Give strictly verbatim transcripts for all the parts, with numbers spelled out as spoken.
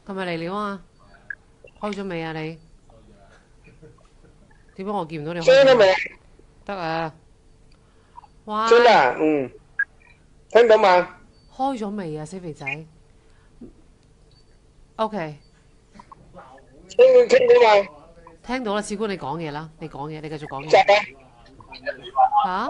係咪嚟了啊？開咗未啊你？點解我見唔到你開咗？ 聲得未？ 得啊！ 聲得喂， 啊，嗯，聽到嘛？ 開咗未啊，死肥仔？OK， 聽聽到嘛？ 聽到啦，士官你講嘢啦，你講嘢，你繼續講嘢。 集啊！ 吓？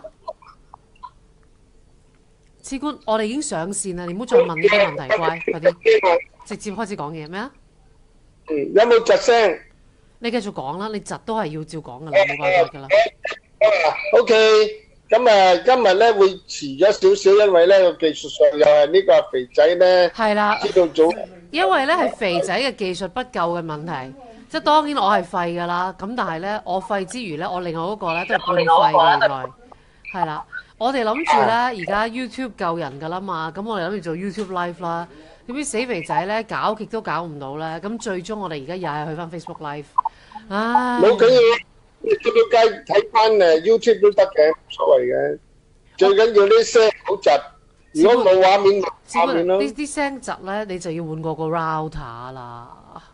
士官，我哋已經上線啦，你唔好再問呢啲問題，乖，快啲，直接開始講嘢咩啊？ 嗯，有冇窒聲？ 你繼續講啦，你窒都係要照講噶啦，冇辦法噶啦。 O K，咁啊，今日咧會遲咗少少，因為咧個技術上又係呢個肥仔咧， 係啦， 知道早因為咧係肥仔嘅技術不夠嘅問題，即係當然我係廢噶啦，咁但係咧我廢之餘咧，我另外嗰個咧都係半廢嘅原來，係啦。我哋諗住咧而家 YouTube 救人噶啦嘛，咁我哋諗住做 YouTube Live 啦。點知死肥仔咧搞極都搞唔到咧，咁最終我哋而家又係去翻 Facebook Live，唉， 冇緊要，你出到街睇翻誒 YouTube 都得嘅，冇所謂嘅。最緊要啲聲好窒，如果冇畫面，冇畫面咯。 呢啲聲窒咧，你就要換過個 router 啦。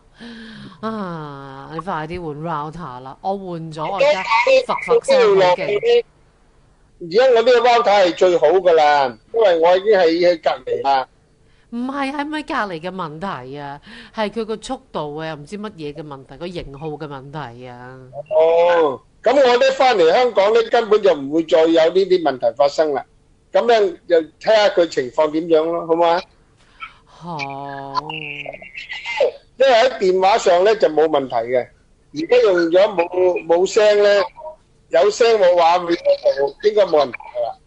啊！你快啲換 router 啦！我換咗，我而家佛佛聲好勁。 而家我呢個 router 係最好噶啦，因為我已經係喺隔離啦。 唔係喺咪隔離嘅問題啊，係佢個速度啊，又唔知乜嘢嘅問題，個型號嘅問題啊。 哦，咁我咧翻嚟香港咧，根本就唔會再有呢啲問題發生啦。咁樣就睇下佢情況點樣咯，好嘛？ 好， 因為喺電話上咧就冇問題嘅，而家用咗冇冇聲咧，有聲冇畫面咧就應該冇問題噶啦。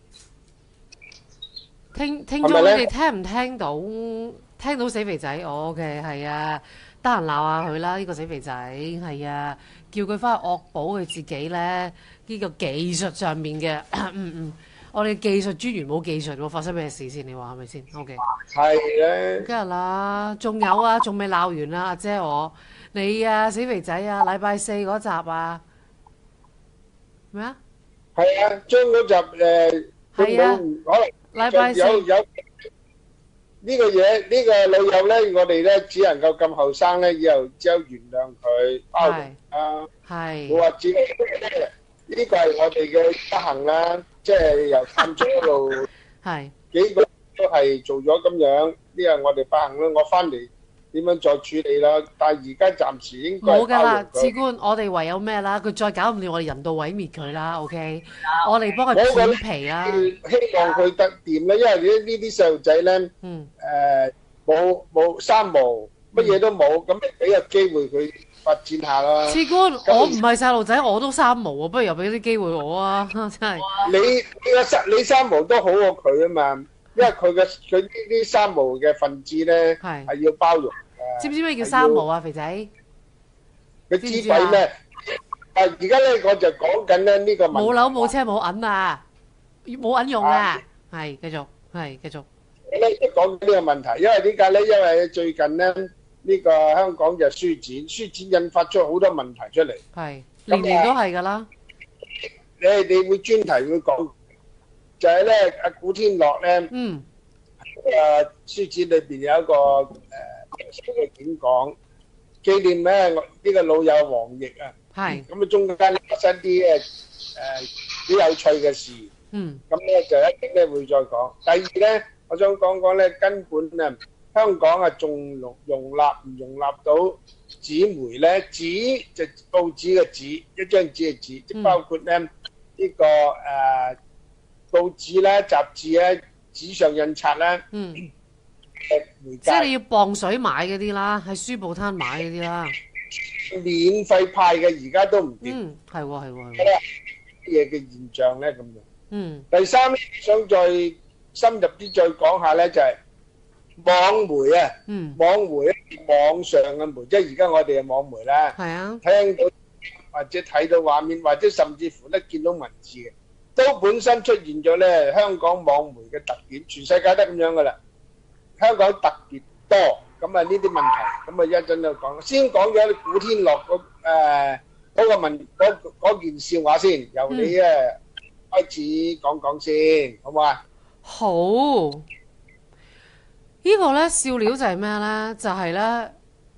聽聽眾你哋聽唔聽到？聽到死肥仔，我 OK 係啊，得閒鬧下佢啦，呢個死肥仔係啊，叫佢翻去惡補佢自己咧，呢個技術上面嘅，嗯嗯，我哋技術專員冇技術喎，發生咩事先？你話係咪先？OK， 係咧， 梗係啦，仲有啊，仲未鬧完啊，阿姐我你啊，死肥仔啊，禮拜四嗰集啊，咩啊？ 係啊，將嗰集誒，佢係啊， 冇可能。 禮拜四有有呢個嘢，呢個老友咧，我哋咧只能夠咁後生咧，以後只有原諒佢，包容啊， 係冇話自己呢個係我哋嘅不幸啦，即係由探長嗰度係幾個都係做咗咁樣，呢個我哋不幸啦。我翻嚟點樣再處理啦？但係而家暫時應該冇㗎啦， 包容佢次官，我哋唯有咩啦？佢再搞唔掂，我哋人道毀滅佢啦，OK？我哋幫佢我覺得片皮啦。 希望佢得掂咧，因為呢呢啲細路仔咧， 嗯， 誒冇冇三無，乜嘢都冇，咁咪俾個機會佢發展下啦。 次官，我唔係細路仔，我都三毛啊，不如又俾啲機會我啊！真係你你個三你三無都好過佢啊嘛，因為佢嘅佢呢啲三無嘅分子咧係係要包容嘅。 知唔知咩叫三毛啊，肥仔？ 佢知鬼咩？啊！而家咧我就講緊咧呢個問題。 冇樓冇車冇銀啊，冇銀用啊！係繼續，係繼續。 我咧就講緊呢個問題，因為點解咧？因為最近咧呢個香港就書展，書展引發出好多問題出嚟。 係年年都係㗎啦。 你你會專題會講，就係咧阿古天樂咧， 嗯， 誒書展裏邊有一個誒小嘅演講，紀念咧我呢個老友黃奕啊。 係。 咁啊，中間發生啲誒誒幾有趣嘅事。 嗯。 咁咧就一定咧會再講。第二咧，我想講講咧，根本啊香港啊仲容容納唔容納到紙媒咧？紙就報紙嘅紙，一張紙嘅紙，即包括咧呢個誒報紙啦、雜誌啦、紙上印刷啦。 嗯。 誒媒介。 即係你要磅水買嗰啲啦，喺書報攤買嗰啲啦。 免費派嘅而家都唔掂。 嗯，係喎係喎係喎。 嘢嘅現象咧咁樣。 嗯。 第三咧，想再深入啲再講下咧，就係網媒啊。 嗯。 網媒咧，網上嘅媒，即係而家我哋嘅網媒啦。 係啊。 聽到或者睇到畫面，或者甚至乎咧見到文字嘅，都本身出現咗咧香港網媒嘅特點，全世界都咁樣噶啦。香港特別多，咁啊呢啲問題，咁啊一陣就講。先講咗古天樂嗰誒嗰個問嗰嗰件笑話先，由你誒開始講講先，好唔好啊？ 好。呢個咧笑料就係咩咧？就係咧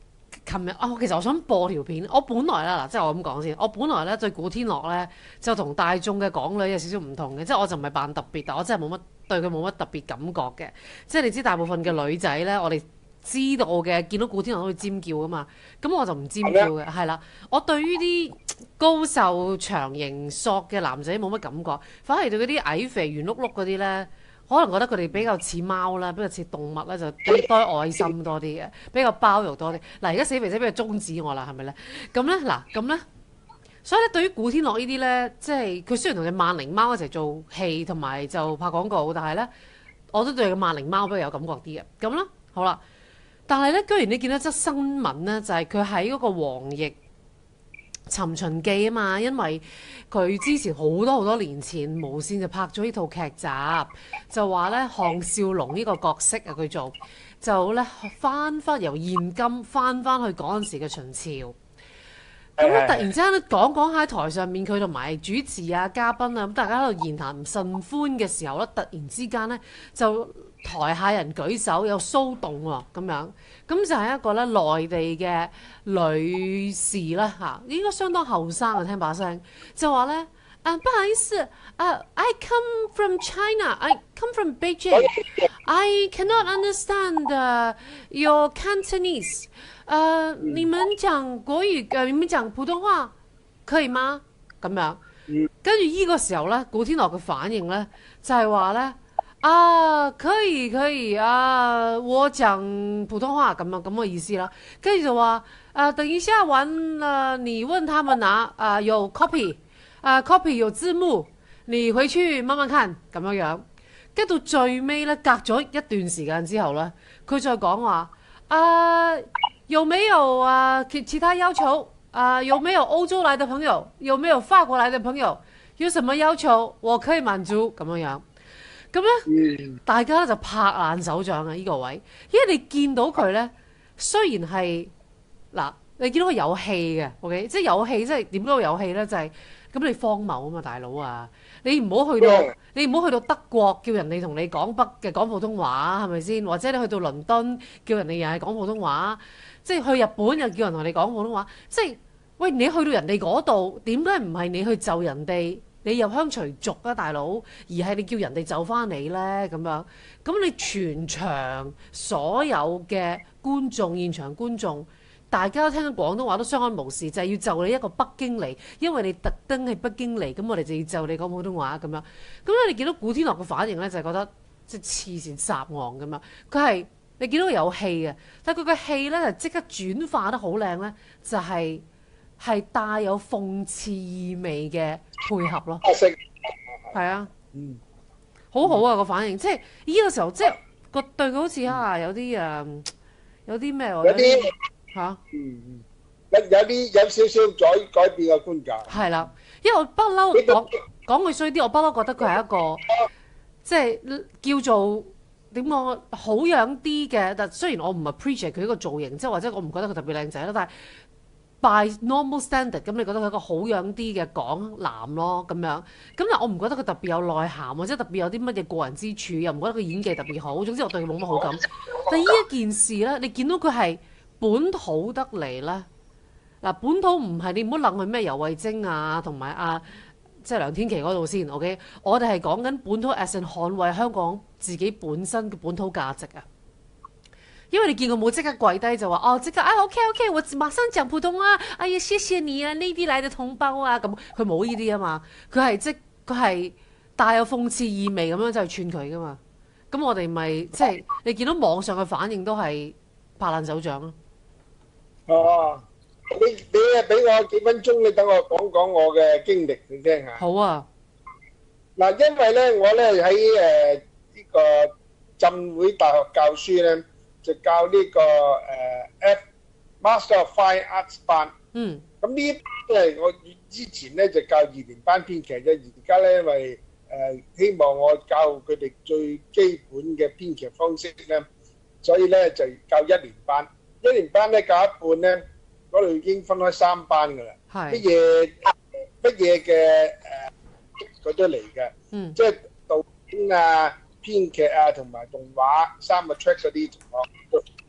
琴日啊，其實我想播條片。我本來啦，嗱，即係我咁講先。我本來咧對古天樂咧就同大眾嘅港女有少少唔同嘅，即係我就唔係扮特別，但我真係冇乜對佢冇乜特別感覺嘅。即係你知大部分嘅女仔咧，我哋知道嘅，見到古天樂都會尖叫噶嘛。咁我就唔尖叫嘅，係啦。我對於啲高瘦長型索嘅男仔冇乜感覺，反而對嗰啲矮肥圓碌碌嗰啲咧。可能覺得佢哋比較似貓啦，比較似動物咧，就多愛心多啲嘅，比較包容多啲。嗱，而家死肥仔比較中指我啦，係咪咧？咁咧，嗱，咁咧，所以咧，對於古天樂呢啲咧，即係佢雖然同隻萬靈貓一齊做戲同埋就拍廣告，但係咧，我都對個萬靈貓比較有感覺啲嘅。咁啦，好啦，但係咧，居然你見到則新聞咧，就係佢喺嗰個黃奕尋秦記啊嘛，因為佢之前好多好多年前無線就拍咗呢套劇集，就話咧項少龍呢個角色啊，佢做就咧翻翻由現今翻翻去嗰陣時嘅秦朝。咁咧突然之間咧講講喺台上面，佢同埋主持啊、嘉賓啊，咁大家喺度言談甚歡嘅時候咧，突然之間咧就台下人舉手有騷動喎，咁樣咁就係一個咧內地嘅女士啦嚇，應該相當後生啊，聽把聲就話咧啊，不好意思啊 ，I come from China，I come from Beijing，I cannot understand、uh, your Cantonese。呃，你們講國語，呃，你們講普通話可以嗎？咁樣，跟住依個時候咧，古天樂嘅反應咧就係話咧，啊，可以可以啊，我講普通話咁樣咁嘅意思啦。跟住就話，啊，等一下完了，你問他們啊，啊有 copy， 啊 copy 有字幕，你回去慢慢看咁樣樣。跟到最尾咧，隔咗一段時間之後咧，佢再講話，啊。有沒有啊其其他要求啊？有沒有歐洲來的朋友？有沒有法國來的朋友？有什麼要求我可以滿足咁樣樣。咁咧，嗯、大家咧就拍爛手掌啊！呢、這個位，因為你見到佢咧，雖然係嗱，你見到佢有戲嘅，OK，即係有戲，即係點解會有戲咧？就係、是、咁你荒謬啊嘛，大佬啊！你唔好去到，嗯、你唔好去到德國叫人哋同你講北嘅講普通話，係咪先？或者你去到倫敦叫人哋又係講普通話。即係去日本又叫人同你講普通話，即係喂，你去到人哋嗰度，點解唔係你去就人哋，你入鄉隨俗啊大佬，而係你叫人哋就翻你呢？咁樣？咁你全場所有嘅觀眾，現場觀眾，大家都聽緊廣東話都相安無事，就係、是、要就你一個北京嚟，因為你特登係北京嚟，咁我哋就要就你講普通話咁樣。咁你見到古天樂嘅反應呢，就係、是、覺得即係黐線撒戇咁樣，佢係。你見到佢有戲嘅，但係佢個戲咧就即刻轉化得好靚咧，就係、是、係帶有諷刺意味嘅配合咯。係啊，嗯，好好啊個反應，即係呢個時候即係個對佢好似啊有啲誒有啲咩喎？有啲嚇，嗯嗯， 有有啲有少少改改變嘅觀感。 係啦，因為我不嬲講講句衰啲，我不嬲覺得佢係一個即係叫做。點講好樣啲嘅，但雖然我唔 appreciate 佢呢個造型，即係或者我唔覺得佢特別靚仔啦，但係 by normal standard 咁，你覺得佢一個好樣啲嘅港男咯咁樣。咁但係我唔覺得佢特別有內涵，或者特別有啲乜嘢過人之處，又唔覺得佢演技特別好。總之我對佢冇乜好感。但係呢一件事咧，你見到佢係本土得嚟咧，嗱本土唔係你唔好諗佢咩游蕙禎啊，同埋啊。即係梁天琦嗰度先 ，OK？我哋係講緊本土 as in 捍衛香港自己本身嘅本土價值啊！因為你見佢冇即刻跪低就話哦，即刻啊 OK OK，我馬上講普通話，哎呀謝謝你啊，呢啲嚟嘅同胞啊，咁佢冇呢啲啊嘛，佢係即佢係帶有諷刺意味咁樣就係串佢噶嘛。咁我哋咪即係你見到網上嘅反應都係拍爛手掌咯。 哦。你你啊，俾我幾分鐘，你等我講講我嘅經歷你聽下。 好啊。嗱， 因為咧，我咧喺誒呢個浸會大學教書咧，就教呢個誒 F Master of Fine Arts 班。嗯。咁呢，即係我之前咧就教二年班編劇啫，而家咧因為誒希望我教佢哋最基本嘅編劇方式咧，所以咧就教一年班。一年班咧教一半咧。嗰度已經分開三班㗎啦，乜嘢乜嘢嘅誒，佢都嚟嘅，嗯、即係導演啊、編劇啊同埋動畫三個 track 嗰啲情況。咁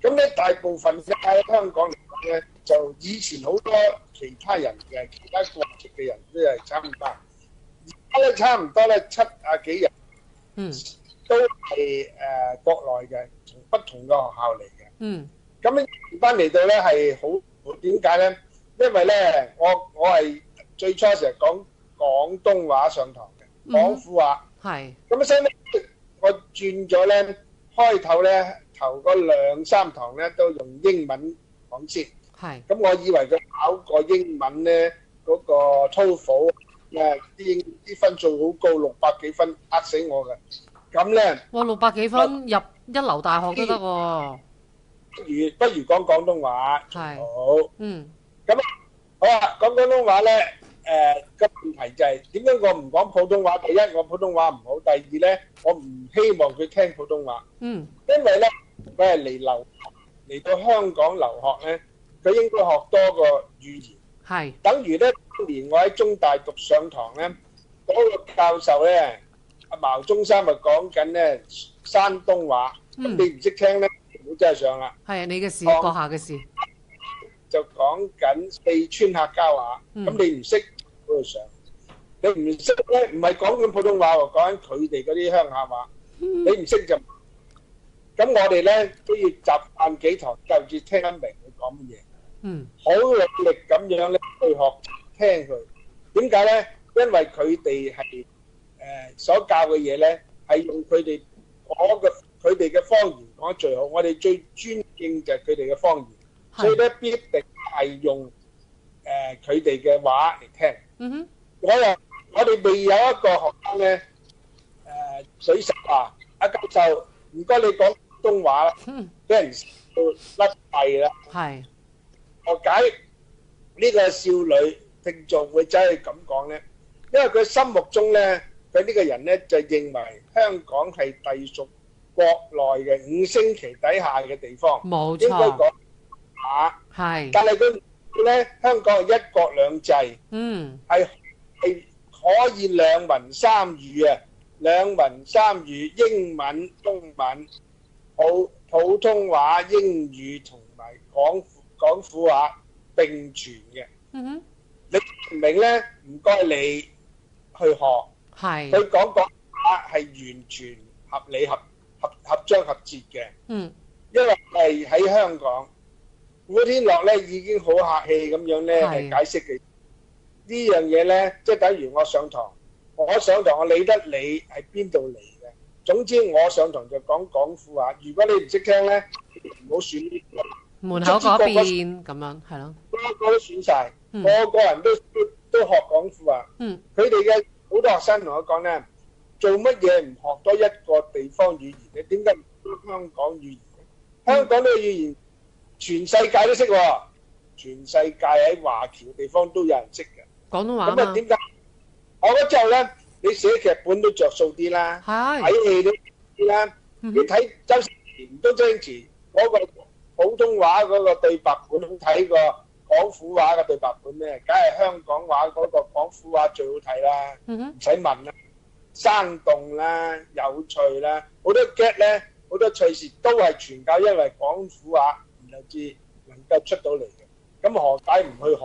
咁咧大部分嘅喺香港嚟講咧，就以前好多其他人嘅其他國籍嘅人都係參加，而家咧差唔多咧七啊幾人， 嗯， 都係誒、呃、國內嘅，從不同嘅學校嚟嘅。 嗯， 咁咧班嚟到咧係好點解咧？因為咧我我係最初成日講廣東話上堂嘅，廣府話。 係。 咁所以咧，我轉咗咧，開頭咧頭嗰兩三堂咧都用英文講先。 係。 咁我以為佢考過英文咧，嗰、個 TOEFL 誒啲啲分數好高，六百幾分，呃死我嘅。咁咧， 哇！六百幾分入一流大學都得喎。 不如不如講廣東話係。 好。 嗯。 咁好啊，講廣東話咧，誒個問題就係點解我唔講普通話？第一，我普通話唔好；第二咧，我唔希望佢聽普通話。 嗯。 因為咧，佢係嚟留嚟到香港留學咧，佢應該學多個語言。 係。 等於咧，當年我喺中大讀上堂咧，嗰、個教授咧，阿茅中山咪講緊咧山東話，咁、 嗯、 你唔識聽咧，唔好真係上啦。 係啊，你嘅事，閣下嘅事。 就講緊四川客家話，咁、 嗯、 你唔識嗰度上，你唔識咧，唔係講緊普通話喎，講緊佢哋嗰啲鄉下話，嗯、你唔識就，咁我哋咧都要習慣幾堂，就至聽得明佢講乜嘢。嗯，好努力咁樣咧去學聽佢。點解咧？因為佢哋係誒所教嘅嘢咧，係用佢哋嗰個佢哋嘅方言講得最好。我哋最尊敬就係佢哋嘅方言。所以咧，必定係用誒佢哋嘅話嚟聽。嗯哼，我又我哋未有一個學生咧誒水手話：阿教授，唔該你講普通話啦，俾人笑到甩肺啦。係，何解呢個少女聽眾會走去咁講咧？因為佢心目中咧，佢呢個人咧就認為香港係隸屬國內嘅五星旗底下嘅地方。冇錯，應該講。係，但係佢咧香港係一國兩制，嗯，係係可以兩文三語啊，兩文三語，英文、中文、普普通話、英語同埋廣廣府話並存嘅。嗯哼，你明唔明咧？唔該你去學，係佢講講話係完全合理、合合合章合節嘅。嗯，因為係喺香港。古天樂咧已經好客氣咁樣咧係解釋嘅呢樣嘢咧，即係等於我上堂，我上堂我理得你係邊度嚟嘅。總之我上堂就講廣府話，如果你唔識聽咧，唔好選呢個門口嗰邊咁樣，係咯，個個都選曬，個個人都都都學廣府話。嗯，佢哋嘅好多學生同我講咧，做乜嘢唔學多一個地方語言咧？點解唔學香港語言？香港呢個語言。全世界都識喎，全世界喺華僑地方都有人識嘅廣東話。咁啊點解？我覺得之後咧，你寫劇本都着數啲啦，睇戲都啲啦。你睇周星馳都周星馳嗰個普通話嗰個對白本好睇過廣府話嘅對白本咩？梗係香港話嗰個廣府話最好睇啦，唔使問啦，生動啦，有趣啦，好多 get 咧，好多趣事都係全靠因為廣府話。就知能夠出到嚟嘅，咁何解唔去學？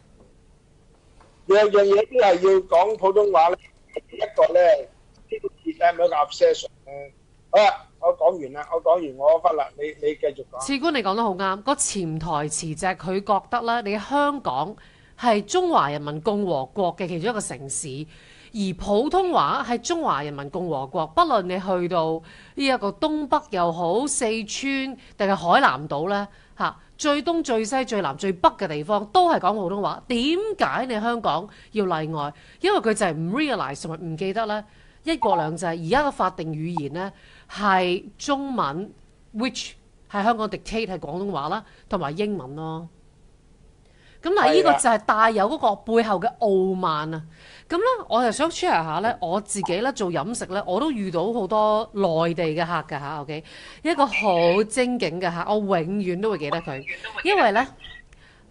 樣樣嘢都係要講普通話咧，一個咧呢個節咧咪一個 obsession 咧。好啦，我講完啦，我講完我忽啦，你你繼續講。次官你講得好啱，個潛台詞就係佢覺得咧，你香港係中華人民共和國嘅其中一個城市。而普通話係中華人民共和國，不論你去到呢一個東北又好，四川定係海南島呢，嚇最東最西最南最北嘅地方都係講普通話。點解你香港要例外？因為佢就係唔 realize 同埋唔記得呢一國兩制而家嘅法定語言呢係中文 ，which 係香港 dictate 係廣東話啦，同埋英文咯。咁嗱，呢個就係帶有嗰個背後嘅傲慢啊！咁咧，我就想 share 下咧，我自己咧做飲食咧，我都遇到好多內地嘅客㗎吓 OK，一個好精警嘅客，我永遠都會記得佢，因為咧，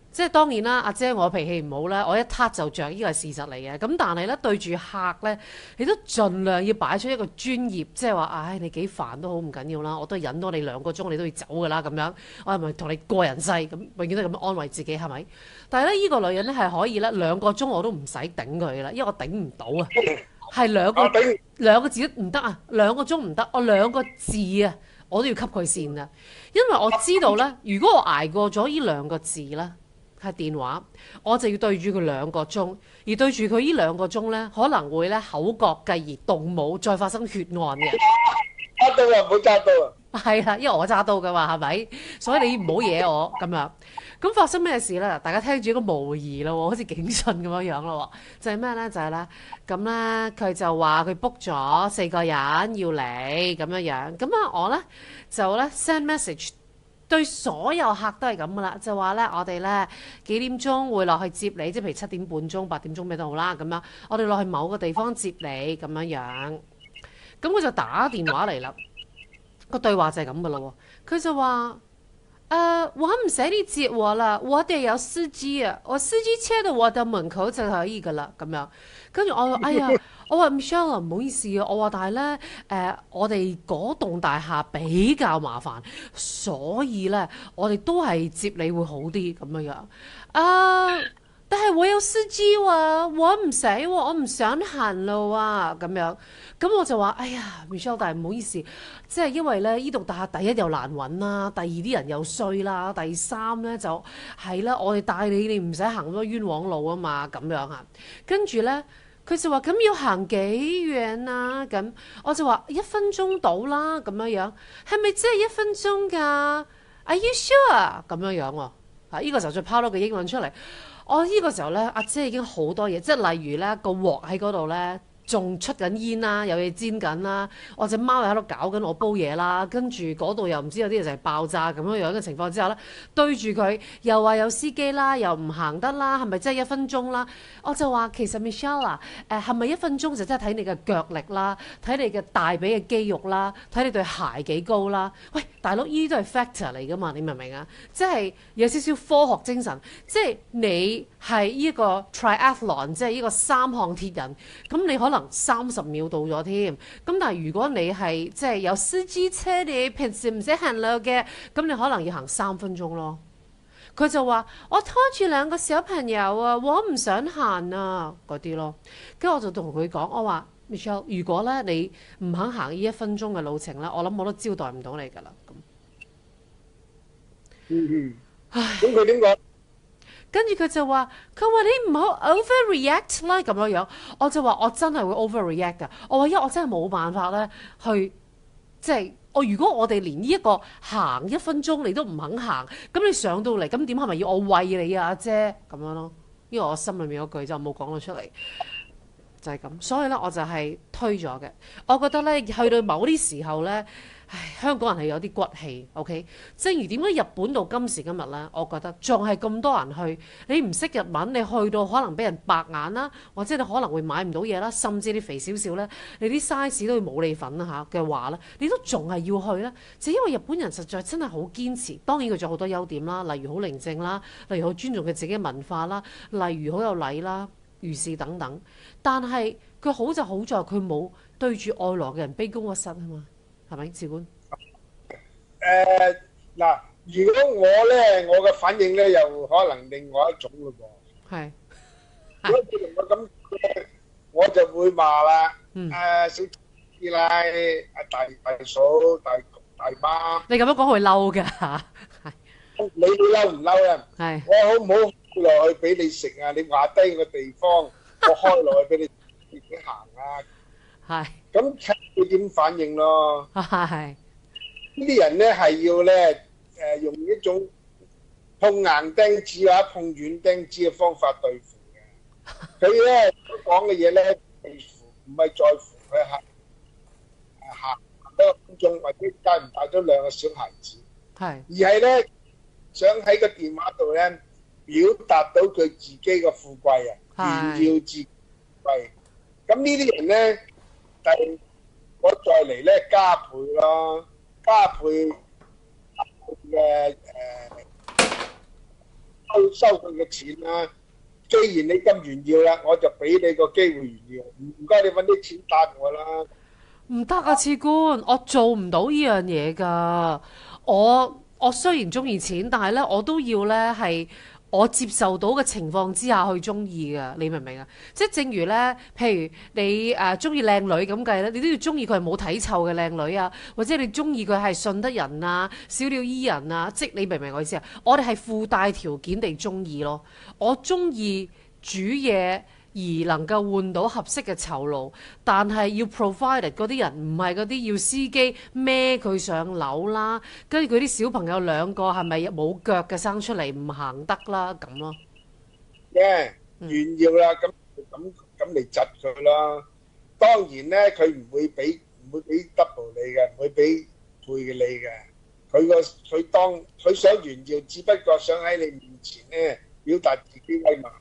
即係當然啦，阿姐我脾氣唔好咧，我一撻就着，呢個係事實嚟嘅。咁但係咧對住客咧，你都盡量要擺出一個專業，即係話，唉，你幾煩都好唔緊要啦，我都忍多你兩個鐘，你都要走㗎啦咁樣。我係咪同你過人世咁，永遠都咁樣安慰自己係咪？但係咧，呢個女人咧係可以咧兩個鐘我都唔使頂佢啦，因為我頂唔到啊，係兩個兩個字都唔得啊，兩個鐘唔得，我兩個字啊我都要吸佢線啊，因為我知道咧，如果我捱過咗呢兩個字咧。係電話，我就要對住佢兩個鐘，而對住佢呢兩個鐘呢，可能會咧口角繼而動武，再發生血案嘅。 揸刀啊，唔好揸刀啊！ 係啦，因為我揸刀噶嘛，係咪？所以你唔好惹我咁樣。咁發生咩事呢？大家聽住個模擬咯，好似警訊咁樣樣咯。就係、是、咩呢？就係、是、咧，咁呢，佢就話佢 book 咗四個人要嚟咁樣樣。咁啊，我呢，就呢 send message。對所有客都係咁噶啦，就話咧，我哋咧幾點鐘會落去接你，即係譬如七點半鐘、八點鐘咩都好啦，咁樣我哋落去某個地方接你咁樣樣。咁佢就打電話嚟啦，個對話就係咁噶咯喎。佢就話：誒、呃，我唔使你接我啦，我哋有司機啊，我司機車到我哋門口就可以噶啦，咁樣。跟住我話：哎呀！我話 Michelle 唔好意思啊，我話但係咧誒，我哋嗰棟大廈比較麻煩，所以咧我哋都係接你會好啲咁樣樣。啊，但係我有司機喎，我唔使喎，我唔想行路啊咁樣。咁我就話：哎呀 Michelle，但係唔好意思，即係因為咧呢棟大廈第一又難揾啦，第二啲人又衰啦，第三咧就係啦，我哋帶你你唔使行咁多冤枉路啊嘛，咁樣啊。跟住咧。佢就話：咁要行幾遠啊？咁我就話一分鐘到啦，咁樣樣係咪真係一分鐘㗎 ？Are you sure？ 咁樣樣喎，啊！依個時候再拋多個英文出嚟，我呢個時候咧，阿姐已經好多嘢，即係例如咧個鑊喺嗰度咧。仲出緊煙啦，有嘢煎緊啦，我隻貓又喺度搞緊我煲嘢啦，跟住嗰度又唔知有啲嘢就係爆炸咁樣樣嘅情況之下咧，對住佢又話有司機啦，又唔行得啦，係咪真係一分鐘啦？我就話其實 Michelle 啊，誒係咪一分鐘就真係睇你嘅腳力啦，睇你嘅大髀嘅肌肉啦，睇你對鞋幾高啦？喂，大佬，呢啲都係 factor 嚟㗎嘛，你明唔明啊？即係有少少科學精神，即係你係呢個 triathlon，即係呢個三項鐵人，咁你可能三十秒到咗添，咁但係如果你係即係有司機車，你平時唔使行路嘅，咁你可能要行三分鐘咯。佢就話：我拖住兩個小朋友啊，我唔想行啊嗰啲咯。跟住我就同佢講，我話 Michelle，如果咧你唔肯行呢一分鐘嘅路程咧，我諗我都招待唔到你㗎啦。咁， 嗯嗯，唉，咁佢點講？ 跟住佢就話：佢話你唔好 overreact 啦咁樣樣。我就話我真係會 overreact 㗎。我話因為我真係冇辦法咧，去即係我如果我哋連呢一個行一分鐘你都唔肯行，咁你上到嚟咁點係咪要我餵你啊阿姐咁樣咯？因為我心裏面嗰句就冇講到出嚟，就係咁。所以咧我就係推咗嘅。我覺得咧去到某啲時候咧。唉，香港人係有啲骨氣 ，OK？正如點解日本到今時今日咧，我覺得仲係咁多人去。你唔識日文，你去到可能俾人白眼啦，或者你可能會買唔到嘢啦，甚至你肥少少咧，你啲 size 都會冇你份啦嚇嘅話咧，你都仲係要去咧，就因為日本人實在真係好堅持。當然佢仲有好多優點啦，例如好寧靜啦，例如好尊重佢自己嘅文化啦，例如好有禮啦、如是等等。但係佢好就好在佢冇對住外來嘅人卑躬屈膝啊嘛。係咪，士官？ 誒嗱，如果我咧，我嘅反應咧，又可能另外一種嘅噃。係。如果佢同我咁咧，我就會罵啦。嗯。誒，小師奶、阿大大嫂、大大媽。你咁樣講會嬲㗎。係。你嬲唔嬲啊？係。我好唔好落去俾你食啊？你話低個地方，我開落去俾你自己行啊。係。咁睇佢點反應咯。係呢啲人咧係要咧誒用一種碰硬釘子或者碰軟釘子嘅方法對付嘅。佢咧講嘅嘢咧，對付唔係在乎佢行行行多個分鐘，或者帶唔帶咗兩個小孩子。係而係咧想喺個電話度咧表達到佢自己嘅富貴啊，炫耀自己貴。咁呢啲人咧。但係我再嚟咧加倍咯，加倍嘅誒收佢嘅錢啦。既然你咁炫耀啦，我就俾你個機會炫耀，唔該你揾啲錢答我啦。 唔得啊，次官，我做唔到呢樣嘢㗎。我我雖然中意錢，但係咧我都要咧係我接受到嘅情況之下去中意㗎。你明唔明啊？即係正如咧，譬如你誒中意靚女咁計咧，你都要中意佢係冇體臭嘅靚女啊，或者你中意佢係順得人啊、小鳥依人啊，即你明唔明我意思啊？我哋係附帶條件地中意咯。我中意煮嘢。而能夠換到合適嘅酬勞，但係要 provide 嗰啲人唔係嗰啲要司機孭佢上樓啦，跟住佢啲小朋友兩個係咪冇腳嘅生出嚟唔行得啦咁咯？ 耶，炫耀啦，咁咁咁嚟窒佢啦。當然咧，佢唔會俾唔會俾 double 你嘅，唔會俾倍嘅你嘅。佢個佢當佢想炫耀，只不過想喺你面前咧表達自己威猛。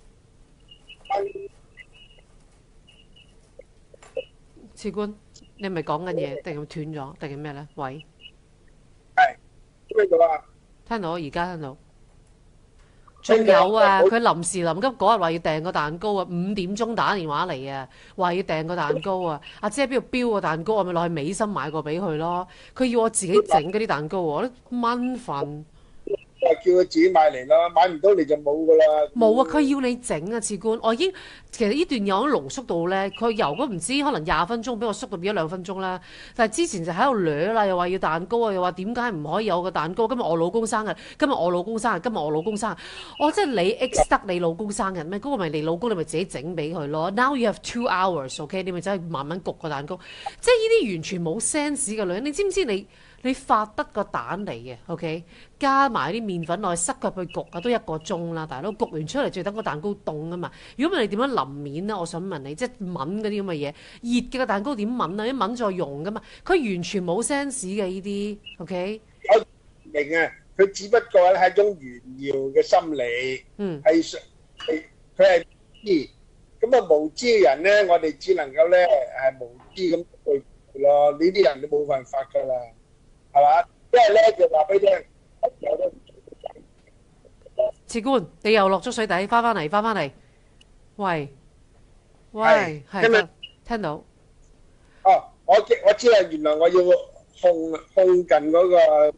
次官，你係咪講緊嘢定係斷咗定係咩咧？喂， 係聽到啊？ 聽到，而家聽到。仲有啊，佢臨時臨急嗰日話要訂個蛋糕啊，五點鐘打電話嚟啊，話要訂個蛋糕啊。阿姐喺邊度標個蛋糕，我咪落去美心買個俾佢咯。佢要我自己整嗰啲蛋糕喎，啲蚊瞓。 叫佢自己買嚟啦，買唔到你就冇噶啦。 冇啊！佢要你整啊，次官。我已經其實呢段有啲濃縮到咧，佢由嗰唔知可能廿分鐘，俾我縮到變咗兩分鐘啦。但係之前就喺度掠啦，又話要蛋糕啊，又話點解唔可以有個蛋糕？今日我老公生日，今日我老公生日，今日我老公生日。我即係你 X 得你老公生日咩？嗰、那個咪你老公，你咪自己整俾佢咯。Now you have two hours，OK？、Okay？ 你咪走去慢慢焗個蛋糕。即係呢啲完全冇 sense 嘅女人，你知唔知你？你發得個蛋嚟嘅 ，OK， 加埋啲麵粉落去，塞佢去焗啊，都一個鐘啦，大佬焗完出嚟，最等個蛋糕凍啊嘛。如果唔係你點樣淋面咧？我想問你，即係抿嗰啲咁嘅嘢，熱嘅個蛋糕點抿啊？啲抿再溶噶嘛？佢完全冇 sense 嘅呢啲 ，OK？ 我明啊，佢只不過係一種炫耀嘅心理， 嗯， 係係佢係知，咁啊無知嘅人咧，我哋只能夠咧係無知咁對佢咯。呢啲人都冇辦法噶啦。係嘛？因為咧就話俾你聽，有得次官，你又落咗水底，翻翻嚟，翻翻嚟。喂喂，係聽到聽到。 哦，我我知啦，原來我要控控近嗰個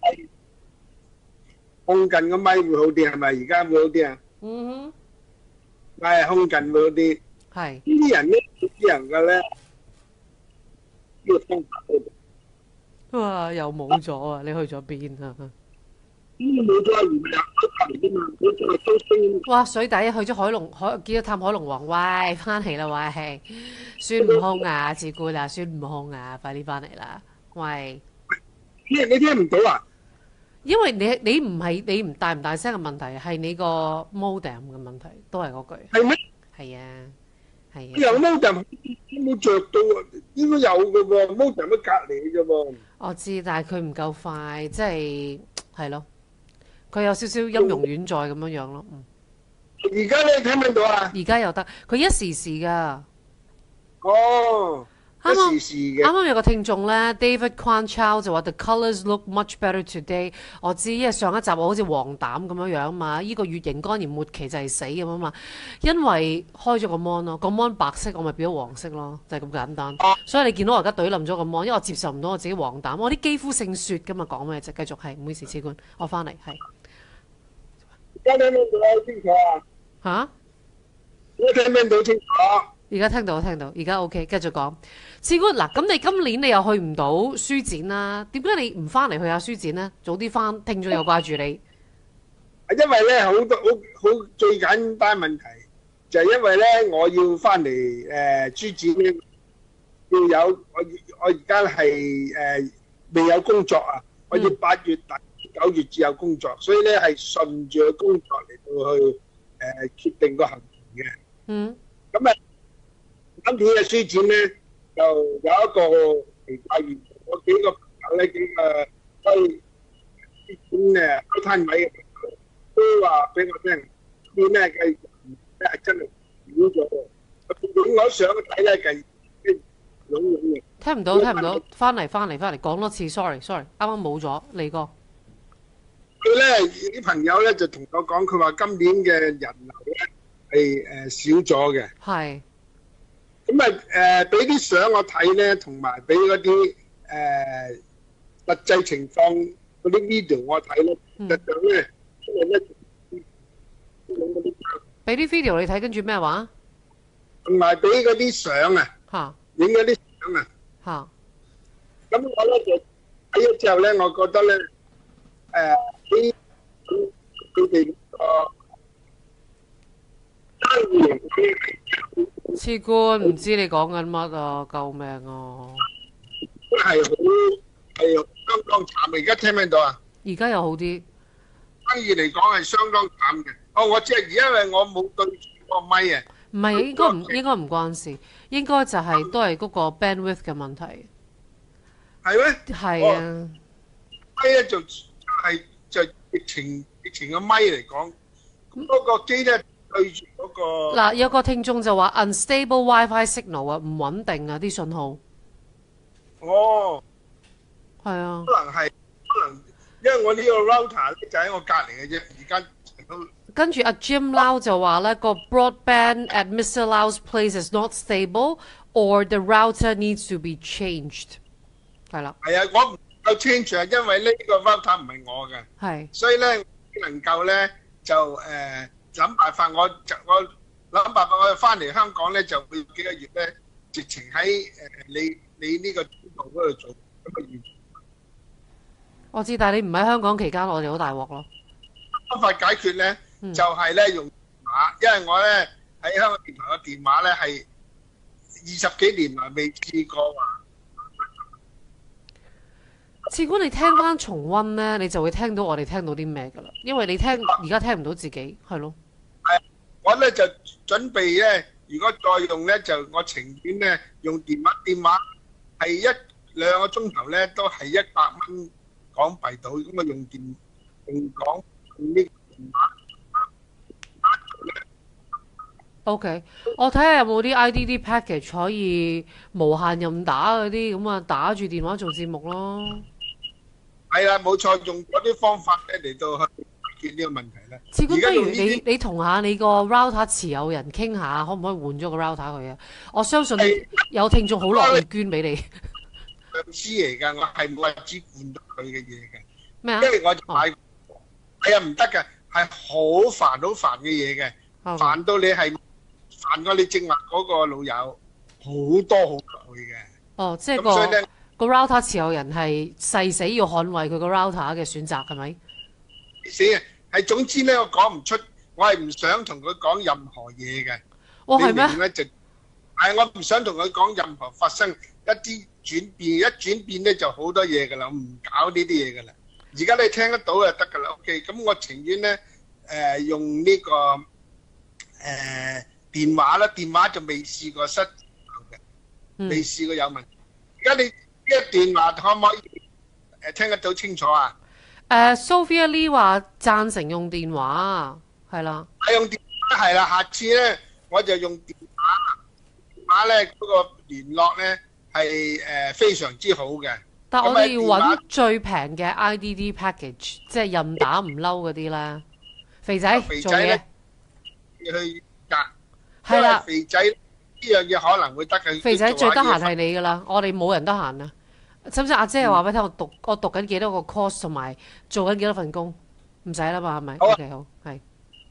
控近個咪會好啲，係咪？而家會好啲啊？ 嗯哼， 係控近會好啲。 係呢啲人咧，呢啲人嘅咧，呢個方法咧。 哇！又冇咗啊！你去咗邊啊？ 冇咗，唔係隔離啫嘛。佢就係周星。 哇！水底去咗海龍海，見咗探海龍王。喂，翻嚟啦！喂，孫悟空啊，自顧啦，孫悟空啊，快啲翻嚟啦！喂， 你你聽唔到啊？ 因為你你唔係你唔大唔大聲嘅問題，係你個 modem 嘅問題，都係嗰句。 係咩？ 係啊，係啊。 有 modem 冇着到啊？應該有嘅喎，modem 喺隔離嘅啫喎。 我知，但係佢唔夠快，即係係咯，佢有少少音容遠在咁樣樣咯。嗯。 而家你聽唔聽到啊？ 而家又得，佢一時時噶。 哦。 啱啱一時時嘅。 啱啱有個聽眾咧 ，David Quan Chow 就話 The colours look much better today。我知，因為上一集我好似黃疸咁樣樣嘛，呢、這個乙型肝炎末期就係死咁啊嘛。因為開咗個 mon 咯，個 mon 白色，我咪變咗黃色咯，就係、是、咁簡單。啊、所以你見到我而家懟冧咗個 mon，因為我接受唔到我自己黃疸，我啲肌膚性雪噶嘛，講咩啫？繼續係，唔好意思，次官，我翻嚟係。 而家聽唔聽到清楚啊？ 嚇？ 而家聽唔聽到清楚？ 而家聽到，聽到，而家 OK，繼續講。次官嗱，咁你今年你又去唔到書展啦？點解你唔翻嚟去下書展呢？早啲翻，聽咗又掛住你。 因為咧好多好好最簡單問題就係因為咧我要翻嚟誒書展咧，要有我我而家係誒未有工作啊，我要八月底九月至有工作，所以咧係順住個工作嚟到去誒決定個行程嘅。嗯。咁啊〜今年嘅書展咧，就有一個奇怪現象，我幾個朋友咧，幾個開書展嘅開攤位嘅朋友都話俾我聽，啲咩嘅人係真係少咗喎。影我相睇咧，係擁擁嘅。聽唔到，聽唔到，翻嚟翻嚟翻嚟，講多次，sorry sorry，啱啱冇咗，嚟過。 佢咧啲朋友咧就同我講，佢話今年嘅人流咧係誒少咗嘅。 係。 咁啊誒，俾啲相我睇咧，同埋俾嗰啲誒實際情況嗰啲 video 我睇咧，實際咧因為咧俾啲 video 你睇，跟住咩話？ 同埋俾嗰啲相啊， 嚇， 影嗰啲相啊。 嚇。 咁我咧就睇咗之後咧，我覺得咧誒啲佢哋個生意嚟講， 次官唔知你講緊乜啊！救命啊！ 真係好係相當慘。而家聽唔聽到啊？ 而家又好啲。 生意嚟講係相當慘嘅。哦，我知，因為我冇對住個咪啊。 唔係，應該唔應該唔關事，應該就係都係嗰個 bandwidth 嘅問題。 係咩？ 係啊。 咪咧就係就疫情疫情嘅咪嚟講，咁嗰個機咧對住嗰個嗱，有個聽眾就話 unstable WiFi signal 啊，唔穩定啊啲信號。 哦， 係啊。 可能係可能，因為我呢個 router 咧就喺我隔離嘅啫，而家都。 跟住阿 Jim Lau 就話咧個 broadband at Mister Lau's place is not stable or the router needs to be changed。係啦。 係啊，我唔夠 change 啊，因為呢個 router 唔係我嘅。 係。 所以咧，能夠咧就誒諗辦法，我就我諗辦法，我翻嚟香港咧就會幾個月咧，直情喺誒你你呢個通道嗰度做咁嘅嘢。 我知，但係你唔喺香港期間，我哋好大鑊咯。 方法解決咧，就係咧用電話，因為我咧喺香港電台嘅電話咧係二十幾年來未試過話。 次官，你聽翻重溫咧，你就會聽到我哋聽到啲咩噶啦，因為你聽而家聽唔到自己，係咯。 係，我咧就準備咧，如果再用咧，就我情願咧用電話，電話係一兩個鐘頭咧都係一百蚊港幣到，咁啊用電用港用呢個電話。 OK，我睇下有冇啲 I D D package 可以無限任打嗰啲，咁啊打住電話做節目咯。 係啦，冇錯，用嗰啲方法咧嚟到去解決呢個問題咧。 次官，不如你你同下你個 router 持有人傾下，可唔可以換咗個 router 佢啊？我相信有聽眾好樂意捐俾你。 上司嚟㗎，我係冇話只換到佢嘅嘢嘅。 咩啊？ 因為我就買，係啊唔得㗎，係好煩好煩嘅嘢嘅，煩到你係煩過你正話嗰個老友好多好多嘅。 哦，即係個。個 router 持有人係誓死要捍衛佢個 router 嘅選擇，係咪？ 死啊！係總之咧，我講唔出，我係唔想同佢講任何嘢嘅。 哦，係咩？ 你明咧就係我唔想同佢講任何發生一啲轉變，一轉變咧就好多嘢㗎啦，我唔搞呢啲嘢㗎啦。而家你聽得到就得㗎啦。OK，咁我情願咧誒用呢個誒電話啦，電話就未試過失效嘅，未試過有問題。而家你呢一段話可唔可以誒聽得到清楚啊？ 誒 Sophia Lee 話贊成用電話，係啦。 係用電話係啦，下次咧我就用電話，電話咧嗰個聯絡咧係誒非常之好嘅。 但我哋要揾最平嘅 I D D package，即係任打唔嬲嗰啲啦。肥仔做嘢去隔， 係啦。 肥仔呢樣嘢可能會得嘅。 肥仔最得閒係你㗎啦，我哋冇人得閒啊。使唔使阿姐又話俾你聽？我讀我讀緊幾多個 course 同埋做緊幾多份工，唔使啦嘛，係咪？OK，好，係。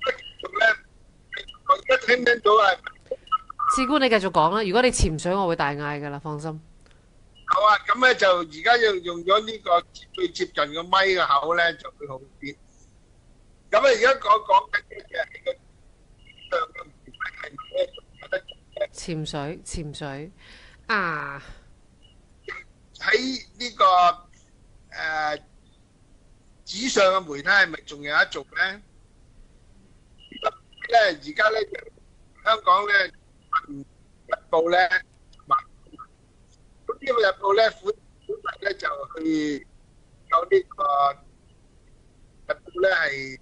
我而家聽唔聽到啊？ 次官，你繼續講啦。如果你潛水，我會大嗌㗎啦，放心。 好啊，咁咧就而家用用咗呢個最接近個咪嘅口咧，就會好啲。咁啊，而家講講緊嘅係潛水，潛水啊！ 喺呢個誒紙上嘅媒體係咪仲有得做咧？咧而家咧香港咧日報咧，咁呢個日報咧本本咧就去有呢個日報咧係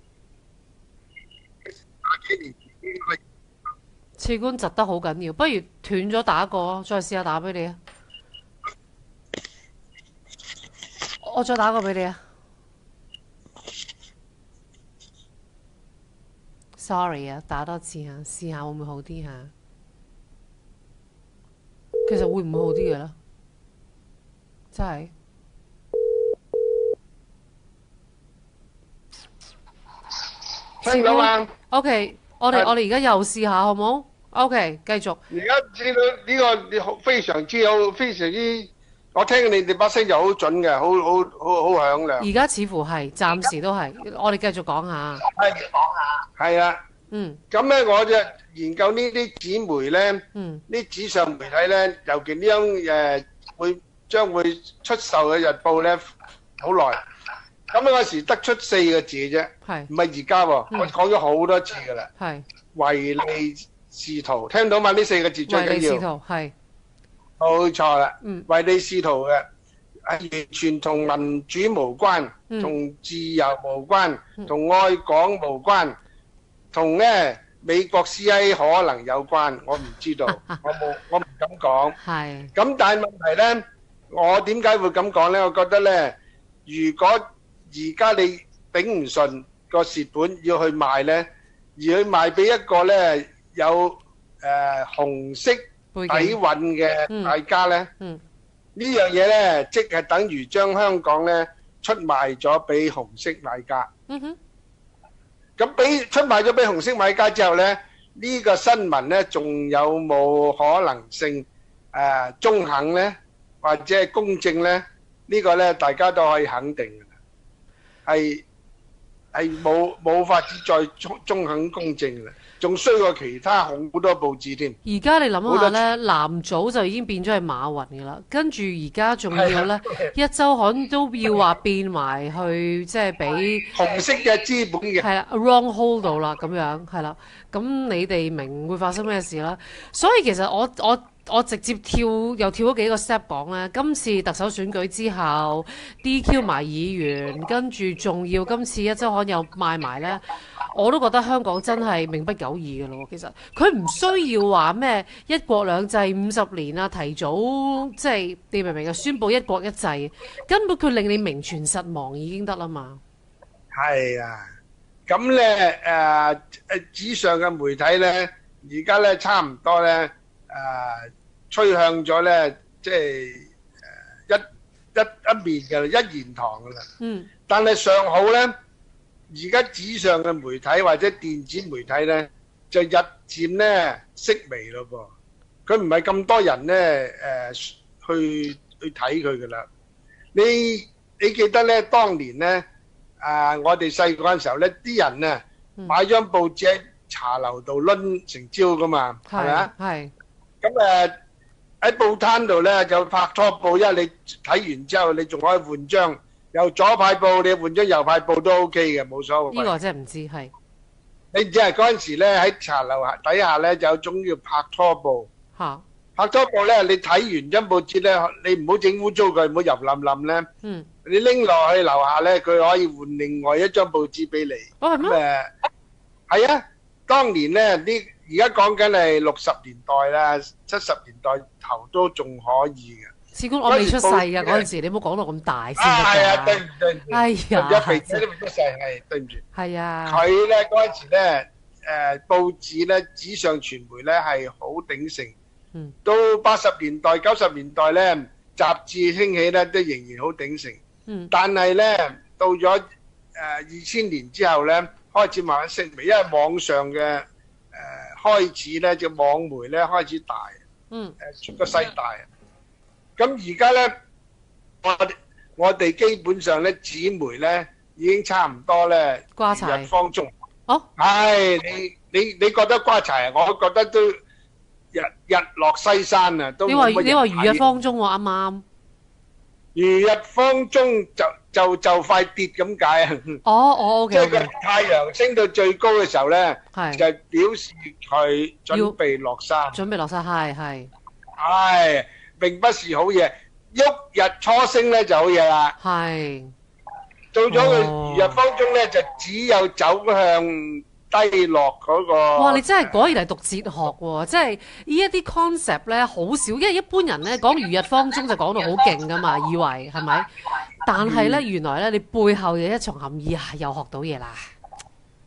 打幾年前已經去。 次官窒得好緊要，不如斷咗打過，再試下打俾你啊！我再打個俾你啊！ sorry 啊，打多次啊，試下會唔會好啲嚇？其實會唔會好啲嘅咧？真係聽到嘛？ OK，我哋係我哋而家又試下好冇？OK，繼續。 而家知道呢個你好非常之好，非常之，我聽你哋把聲就好準嘅，好好好好響亮。 而家似乎係，暫時都係。我哋繼續講下。 係係啊， 嗯咁咧我就研究呢啲紙媒咧， 嗯呢紙上媒體咧，尤其呢張誒會將會出售嘅日報咧，好耐。咁嗰時得出四個字啫， 係唔係而家喎， 嗯我講咗好多次噶啦， 係唯利是圖，聽到嘛？呢四個字最唯利是緊要， 圖係冇錯啦。 嗯唯利是圖嘅係完全同民主無關， 嗯同自由無關， 嗯同愛港無關，同咧美國 C I A 可能有關，我唔知道，我冇，我唔敢講。 係咁但係問題咧，我點解會咁講咧？我覺得咧，如果而家你頂唔順個蝕本要去賣咧，而去賣俾一個咧有誒、呃、紅色背底景。 蘊嘅大家咧， 嗯呢樣嘢咧，即係等於將香港咧出賣咗俾紅色買家。 嗯哼咁俾出賣咗俾紅色買家之後咧，呢、個新聞咧仲有冇可能性誒、呃、中肯咧，或者係公正咧？呢個咧大家都可以肯定嘅啦，係係冇冇法子再中中肯公正嘅啦，仲衰過其他好多報紙添。 而家你諗好多下咧，藍組就已經變咗係馬雲嘅啦，跟住而家仲要咧，一周刊都要話變埋去，即係俾紅色嘅資本嘅， 係啦 wrong hold 到啦，咁樣係啦。咁你哋明會發生咩事啦？所以其實我我我直接跳又跳咗幾個 step 講咧，今次特首選舉之後 D Q 埋議員，跟住仲要今次一周刊又賣埋咧。我都覺得香港真係命不久矣嘅咯，其實佢唔需要話咩一國兩制五十年啊，提早即係你明唔明啊？宣佈一國一制，根本佢令你名存實亡已經得啦嘛。 係啊。咁咧誒誒紙上嘅媒體咧，而家咧差唔多咧誒趨向咗咧，即係誒一一一面嘅啦，一言堂嘅啦。 嗯但係尚好咧，而家紙上嘅媒體或者電子媒體咧，就日漸咧式微咯噃。佢唔係咁多人咧誒去去睇佢噶啦。你你記得咧，當年咧啊，我哋細個嗰陣時候咧，啲人啊買張報紙喺茶樓度攆成朝噶嘛，係咪啊？ 係咁誒喺報攤度咧就拍拖報，因為你睇完之後你仲可以換張。由左派報你換咗右派報都 OK 嘅，冇所謂。 呢個真係唔知係。 你只係嗰陣時咧喺茶樓下底下咧就有種叫拍拖報。 嚇拍拖報咧，你睇完張報紙咧，你唔好整污糟佢，唔好油冧冧咧。 嗯。 你拎落去樓下咧，佢可以換另外一張報紙俾你。 哦係咩？ 誒係啊，當年咧呢而家講緊係六十年代啦，七十年代頭都仲可以嘅。 試官我未出世㗎嗰陣時，你唔好講到咁大先得㗎。 係啊，對唔對唔住？ 哎呀， 一肥仔都未出世，係對唔住。 係啊。 佢咧嗰陣時咧，誒報紙咧紙上傳媒咧係好鼎盛。 嗯。 到八十年代、九十年代咧，雜誌興起咧，都仍然好鼎盛。 嗯。 但係咧，到咗誒二千年之後咧，開始慢慢式微，因為網上嘅誒開始咧，隻網媒咧開始大。 嗯。 誒出個勢大。咁而家咧，我哋我哋基本上咧紙媒咧已經差唔多咧， 瓜柴如日方中。 哦。 係你你你覺得瓜柴啊？我覺得都日日落西山啊，都你話冇乜人你話如日睇方中喎，啱啱。 如日方中就就就快跌咁解啊！ 哦哦，OK 即係個 OK。 太陽升到最高嘅時候咧， 係就表示佢準備落山。 準備落山，係係。 係。並不是好嘢，旭日初升咧就好嘢啦。 係。 到咗佢如日方中咧，就只有走向低落嗰個。 哇！你真係果然係讀哲學喎，即係呢一啲 concept 咧好少，因為一般人咧講如日方中就講到好勁噶嘛，以為係咪？但係咧原來咧你背後有一重含義啊，又學到嘢啦。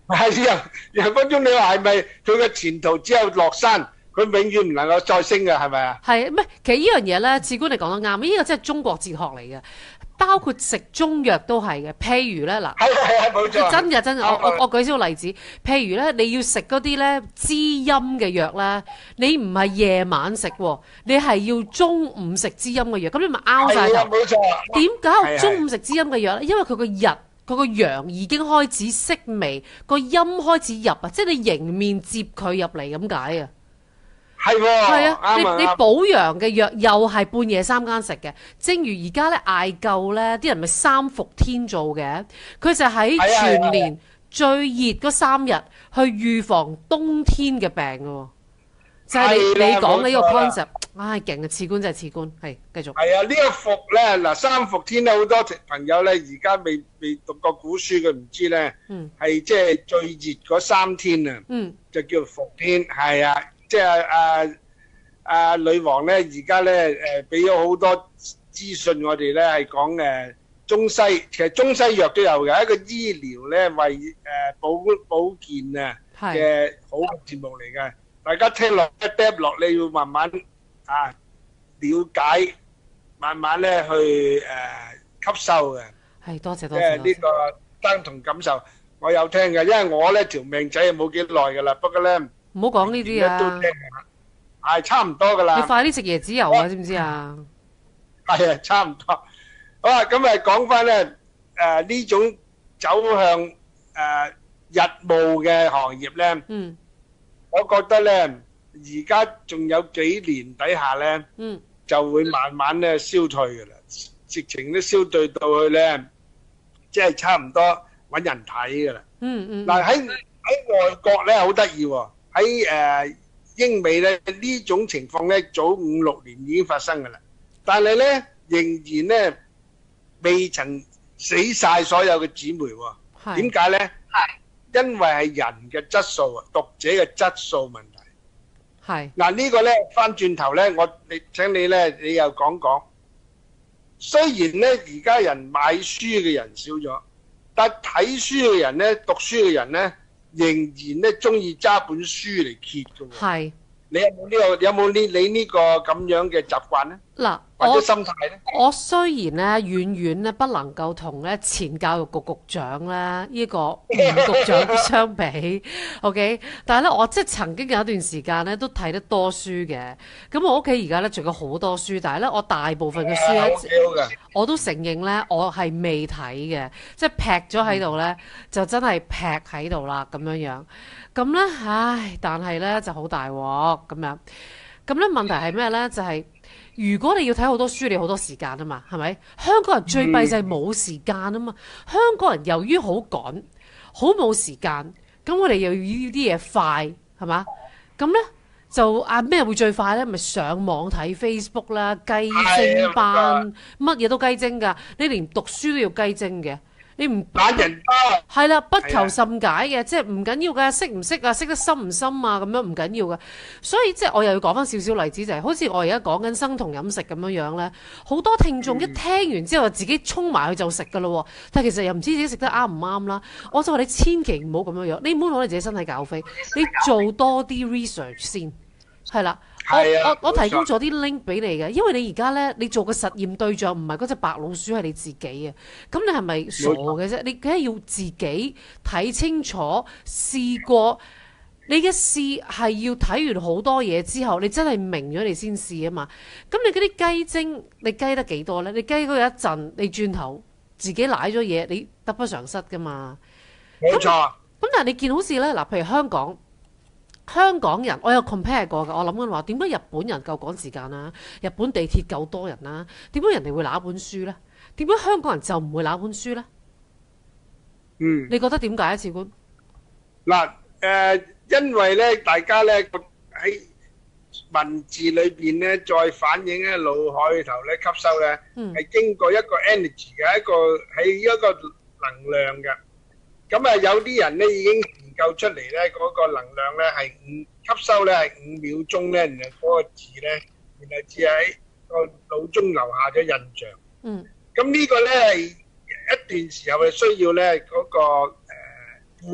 係楊楊君忠，你話係咪佢嘅前途只有落山，佢永遠唔能夠再升嘅，係咪啊？ 係咩？其實呢樣嘢咧，次官你講得啱，呢個真係中國哲學嚟嘅，包括食中藥都係嘅。譬如咧，嗱， 係係係冇錯， 真嘅真嘅，我啱啊我我舉少個例子，譬如咧，你要食嗰啲咧滋陰嘅藥咧，你唔係夜晚食喎，你係要中午食滋陰嘅藥，咁你咪拗晒頭。 係啊冇錯。 點解係係我中午食滋陰嘅藥咧？因為佢個日佢個陽已經開始息微，個陰開始入啊，即係你迎面接佢入嚟咁解啊。 係喎， 係啊，你啱啊啱你補陽嘅藥又係半夜三更食嘅，正如而家咧艾灸咧，啲人咪三伏天做嘅，佢就喺係啊全年最熱嗰三日去預防冬天嘅病嘅喎，就係你係啦你講呢個冇錯啦 concept，唉勁啊！次官真係次官，係繼續。 係啊，呢個伏咧嗱，三伏天咧好多朋友咧而家未未讀過古書，佢唔知咧， 嗯係即係最熱嗰三天啊， 嗯就叫伏天，係啊，即係啊啊女王咧而家咧誒俾咗好多資訊我哋咧係講誒中西，其實中西藥都有嘅，一個醫療咧為誒保保健啊係嘅好嘅節目嚟嘅，大家聽落一 step 落，你要慢慢啊了解，慢慢咧去誒吸收嘅， 係多謝即多謝多謝。 係呢個單同感受，我有聽嘅，因為我咧條命仔冇幾耐噶啦，不過咧唔好講呢啲都啊！ 聽係差唔多噶啦。 你快啲食椰子油啊！知唔知啊？ 係啊，差唔多。好啦，咁啊講翻咧，誒呢種走向誒日務嘅行業咧， 嗯我覺得咧，而家仲有幾年底下咧， 嗯就會慢慢咧消退㗎啦，直情都消退到去咧，即係差唔多揾人睇㗎啦。 嗯嗯。 嗱喺喺外國咧好得意喎，喺誒英美咧呢種情況咧早五六年已經發生㗎啦，但係咧仍然咧未曾死曬所有嘅姊妹喎。 係點解咧？係因為係人嘅質素啊，讀者嘅質素問題。 係嗱呢個咧翻轉頭咧，我你請你咧，你又講講。雖然咧而家人買書嘅人少咗，但睇書嘅人咧，讀書嘅人咧，仍然咧中意揸本書嚟揭嘅喎。 係你有冇呢個？有冇呢？你呢個咁樣嘅習慣咧？ 嗱， 或者我心態咧？ 我雖然咧遠遠咧不能夠同咧前教育局局長咧呢個吳局長相比，OK，但係咧我即係曾經有一段時間咧都睇得多書嘅。咁我屋企而家咧仲有好多書，但係咧我大部分嘅書咧， 好幾好嘅。 我都承認咧我係未睇嘅，即係劈咗喺度咧就真係劈喺度啦咁樣樣。咁咧，唉，但係咧就好大鑊咁樣。咁咧問題係咩咧？就係、如果你要睇好多書，你好多時間啊嘛，係咪？香港人最弊就係冇時間啊嘛。香港人由於好趕，好冇時間，咁我哋又要啲嘢快，係嘛？咁咧就啊咩會最快咧？咪上網睇 Facebook 啦，雞精班，乜嘢都雞精㗎。你連讀書都要雞精嘅。你唔懶人包啊！ 係啦，不求甚解嘅，即係唔緊要㗎，識唔識啊，識得深唔深啊，咁樣唔緊要㗎。所以即係我又要講翻少少例子，就係、是、好似我而家講緊生酮飲食咁樣樣咧，好多聽眾一聽完之後自己衝埋去就食㗎咯喎，但係其實又唔知自己食得啱唔啱啦。我就話你千祈唔好咁樣樣，你唔好攞你自己身體搞飛，你做多啲 research 先，係啦。我我我提供咗啲 link 俾你嘅，因為你而家咧，你做嘅實驗對象唔係嗰隻白老鼠，係你自己啊！咁你係咪傻嘅啫？你梗係要自己睇清楚、試過。你嘅試係要睇完好多嘢之後，你真係明咗你先試啊嘛！咁你嗰啲雞精，你雞得幾多咧？你雞嗰一陣，你轉頭自己舐咗嘢，你得不償失噶嘛？ 冇錯。 咁但係你見好似咧，嗱，譬如香港。香港人，我有 compare 過嘅，我諗緊話點解日本人夠趕時間啦？日本地鐵夠多人啦？點解人哋會拿本書呢？點解香港人就唔會拿本書呢？ 嗯， 你覺得點解啊？次官嗱，誒，因為咧，大家咧喺文字裏邊咧，再反映喺腦海頭咧吸收咧，係經過一個 energy 嘅一個係一個能量嘅。咁啊，有啲人咧已經研究出嚟咧，嗰個能量咧係五吸收咧係五秒鐘咧，然後嗰個字咧，然後只喺個腦中留下咗印象。 嗯。咁呢個咧係一段時候係需要咧嗰個誒固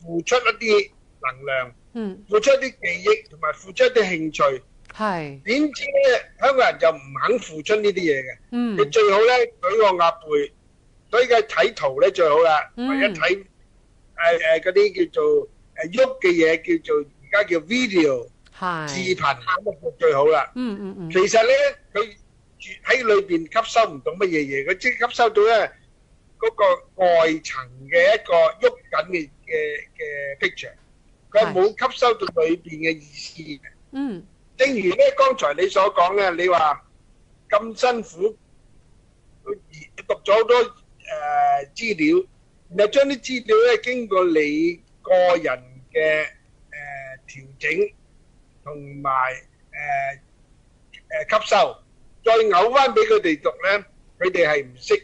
付出一啲能量， 嗯， 付出一啲記憶，同埋付出一啲興趣。 係， 點知咧，香港人就唔肯付出呢啲嘢嘅。 嗯， 你最好咧舉個鴨背，所以嘅睇圖咧最好啦。 嗯或者睇誒誒嗰啲叫做誒喐嘅嘢，叫做而家叫 video 係， 視頻咁啊最好啦。 嗯嗯嗯， 其實咧，佢住喺裏邊吸收唔到乜嘢嘢，佢即係吸收到咧嗰個外層嘅一個喐緊嘅嘅嘅 picture，佢係冇吸收到裏邊嘅意思嘅。 嗯， 正如咧剛才你所講咧，你話咁辛苦，讀咗好多誒資料，然後將啲資料咧經過你個人嘅誒調整同埋誒誒吸收，再嘔翻俾佢哋讀咧，佢哋係唔識誒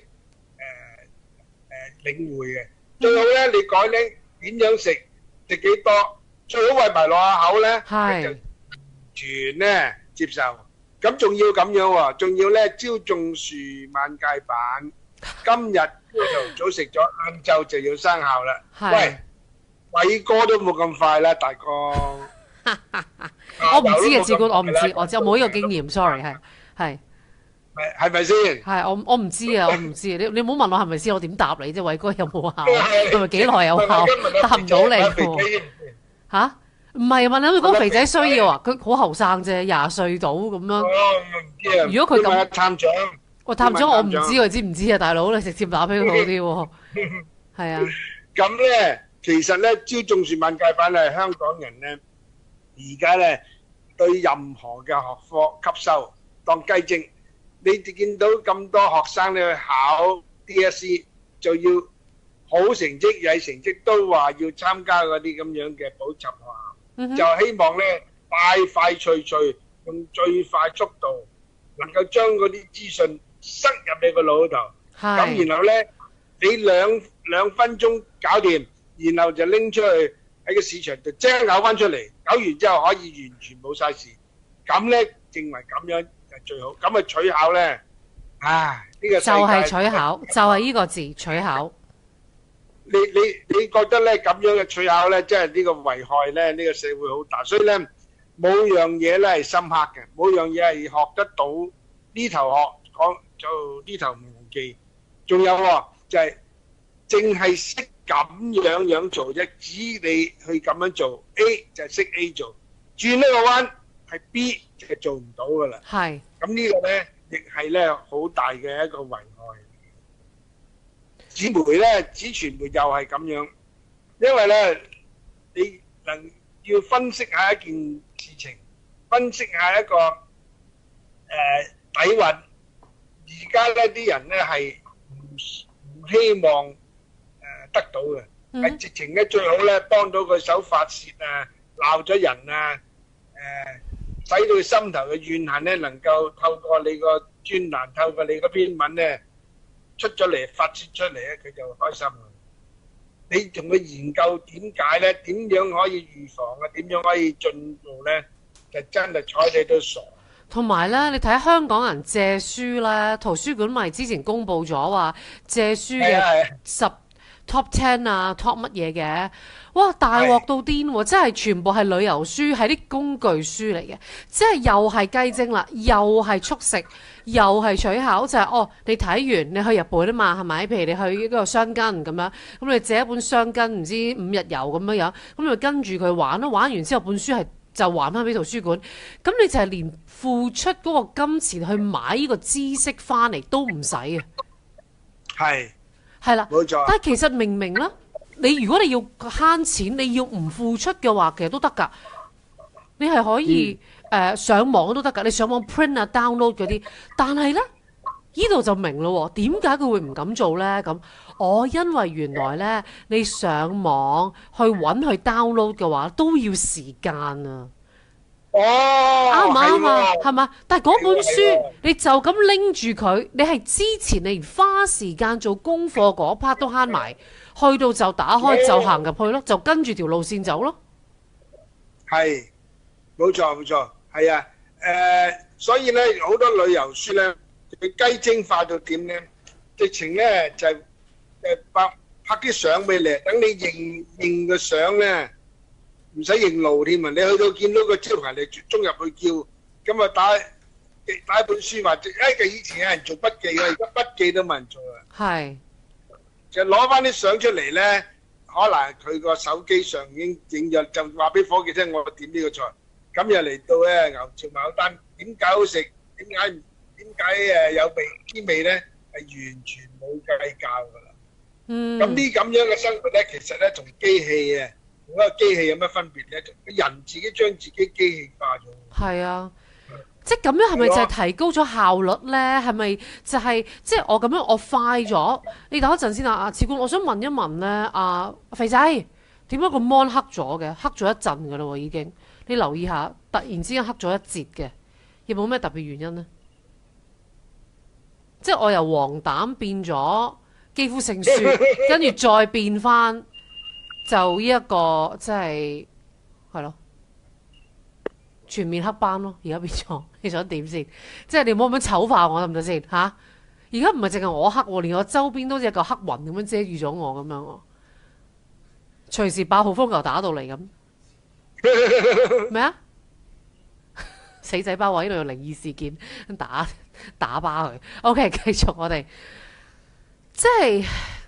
誒領會嘅。最好咧，你講咧點樣食，食幾多，最好餵埋落下口咧，佢就係， 全咧接受。咁仲要咁樣喎，仲要咧朝種樹晚戒板。今日朝頭早食咗，晏晝就要生效啦。 係喂，偉哥都冇咁快啦，大哥。 我唔知啊，只管我唔知，我知我冇呢個經驗，sorry，係係係係咪先？ 係，我我唔知啊，我唔知，你你唔好問我係咪先，我點答你啫？偉哥有冇效？係咪幾耐有效？答唔到你喎。吓？唔係問你嗰個肥仔需要啊？佢好後生啫，廿歲到咁樣。 哦，唔知啊。 如果佢咁要問探長， 喂，探長我唔知要問探佢知唔知啊，大佬你直接打俾佢好啲喎。係啊， 咁咧，其實咧，朝種樹晚戒板係香港人咧，而家咧對任何嘅學科吸收當雞精。你哋見到咁多學生咧去考 D S E，就要好成績、曳成績，都話要參加嗰啲咁樣嘅補習學校， 嗯哼， 就希望咧快快脆脆用最快速度，能夠將嗰啲資訊塞入你個腦度。咁係然後咧，你兩兩分鐘搞掂，然後就拎出去喺個市場度即刻咬翻出嚟，搞完之後可以完全冇晒事。咁咧認為咁樣就最好。咁啊取巧咧，唉呢個世就係界取巧，就係呢個字取巧。 你你你覺得咧咁樣嘅取巧咧，即係呢個危害咧，呢個社會好大。所以咧冇樣嘢咧係深刻嘅，冇樣嘢係學得到呢頭學講就呢頭唔記。仲有喎，就係淨係識咁樣樣做啫，指你去咁樣做 A 就係識 A 做，轉呢個彎係 B 就係做唔到噶啦。 係咁呢個咧亦係咧好大嘅一個危害。紙媒咧，紙傳媒又係咁樣，因為咧你能要分析下一件事情，分析下一個誒底蘊。而家咧啲人咧係唔唔希望誒得到嘅，係直情咧最好咧幫到佢手發泄啊，鬧咗人啊，誒使到佢心頭嘅怨恨咧能夠透過你個專欄，透過你個篇文咧出咗嚟發泄出嚟咧，佢就開心啦。你仲去研究點解咧？點樣可以預防啊？點樣可以進步咧？就真係睬你都傻。 同埋咧，你睇下香港人借書咧，圖書館咪之前公佈咗話借書嘅十 top ten 啊 top 乜嘢嘅，哇大鑊到癲喎！真係全部係旅遊書，係啲工具書嚟嘅，即係又係雞精啦，又係速食，又係取巧，就係、是、哦，你睇完你去日本啊嘛，係咪？譬如你去呢個箱根咁樣，咁你借一本箱根唔知五日遊咁樣樣，咁你跟住佢玩咯，玩完之後本書係就還翻俾圖書館，咁你就係連付出嗰個金錢去買呢個知識翻嚟都唔使啊！ 係係啦， 冇錯。 但係其實明明啦，你如果你要慳錢，你要唔付出嘅話，其實都得㗎。你係可以誒、嗯呃、上網都得㗎，你上網 print 啊 download 嗰啲。但係咧，呢度就明咯喎，點解佢會唔敢做咧？咁我、哦、因為原來咧，你上網去揾去 download 嘅話，都要時間啊。 哦， 啱唔啱啊？係嘛？但係嗰本書係你就咁拎住佢，你係之前你連花時間做功課嗰 part 都慳埋，去到就打開就行入去咯，就跟住條路線走咯。 係，冇錯冇錯，係啊，誒，所以咧好多旅遊書咧，佢雞精化到點咧？直情咧就係誒拍拍啲相俾你，等你認認個相咧，唔使認路添啊！你去到見到個招牌，你衝入去叫，咁啊打打一本書或者誒，以前有人做筆記嘅，而家筆記都冇人做啦。 係。 就攞翻啲相出嚟咧，可能佢個手機上已經影咗，就話俾伙計聽我點呢個菜。咁又嚟到咧牛潮牡丹，點解好食？點解點解誒有味啲味咧？係完全冇計較㗎啦。 嗯。 咁呢咁樣嘅生活咧，其實咧同機器啊，同嗰個機器有乜分別咧？人自己將自己機器化咗。 係啊。即係咁樣係咪就係提高咗效率咧？係咪就係、是、即係我咁樣我快咗？你等一陣先啊，阿次官，我想問一問咧，阿、啊、肥仔點解個 mon 黑咗嘅？黑咗一陣㗎啦喎，已經。你留意下，突然之間黑咗一截嘅，有冇咩特別原因呢？即係我由黃疸變咗肌膚性雪，跟住再變翻就呢、這、一個即係係咯。全面黑斑咯，而家變咗，你想點先？即係你唔好咁樣醜化我得唔得先？吓，而家唔係淨係我黑喎，連我周邊都似一個黑雲咁樣遮住咗我咁樣喎，隨時八號風球打到嚟咁。咩啊？死仔包位呢度有靈異事件，打打巴佢。OK，繼續我哋，即係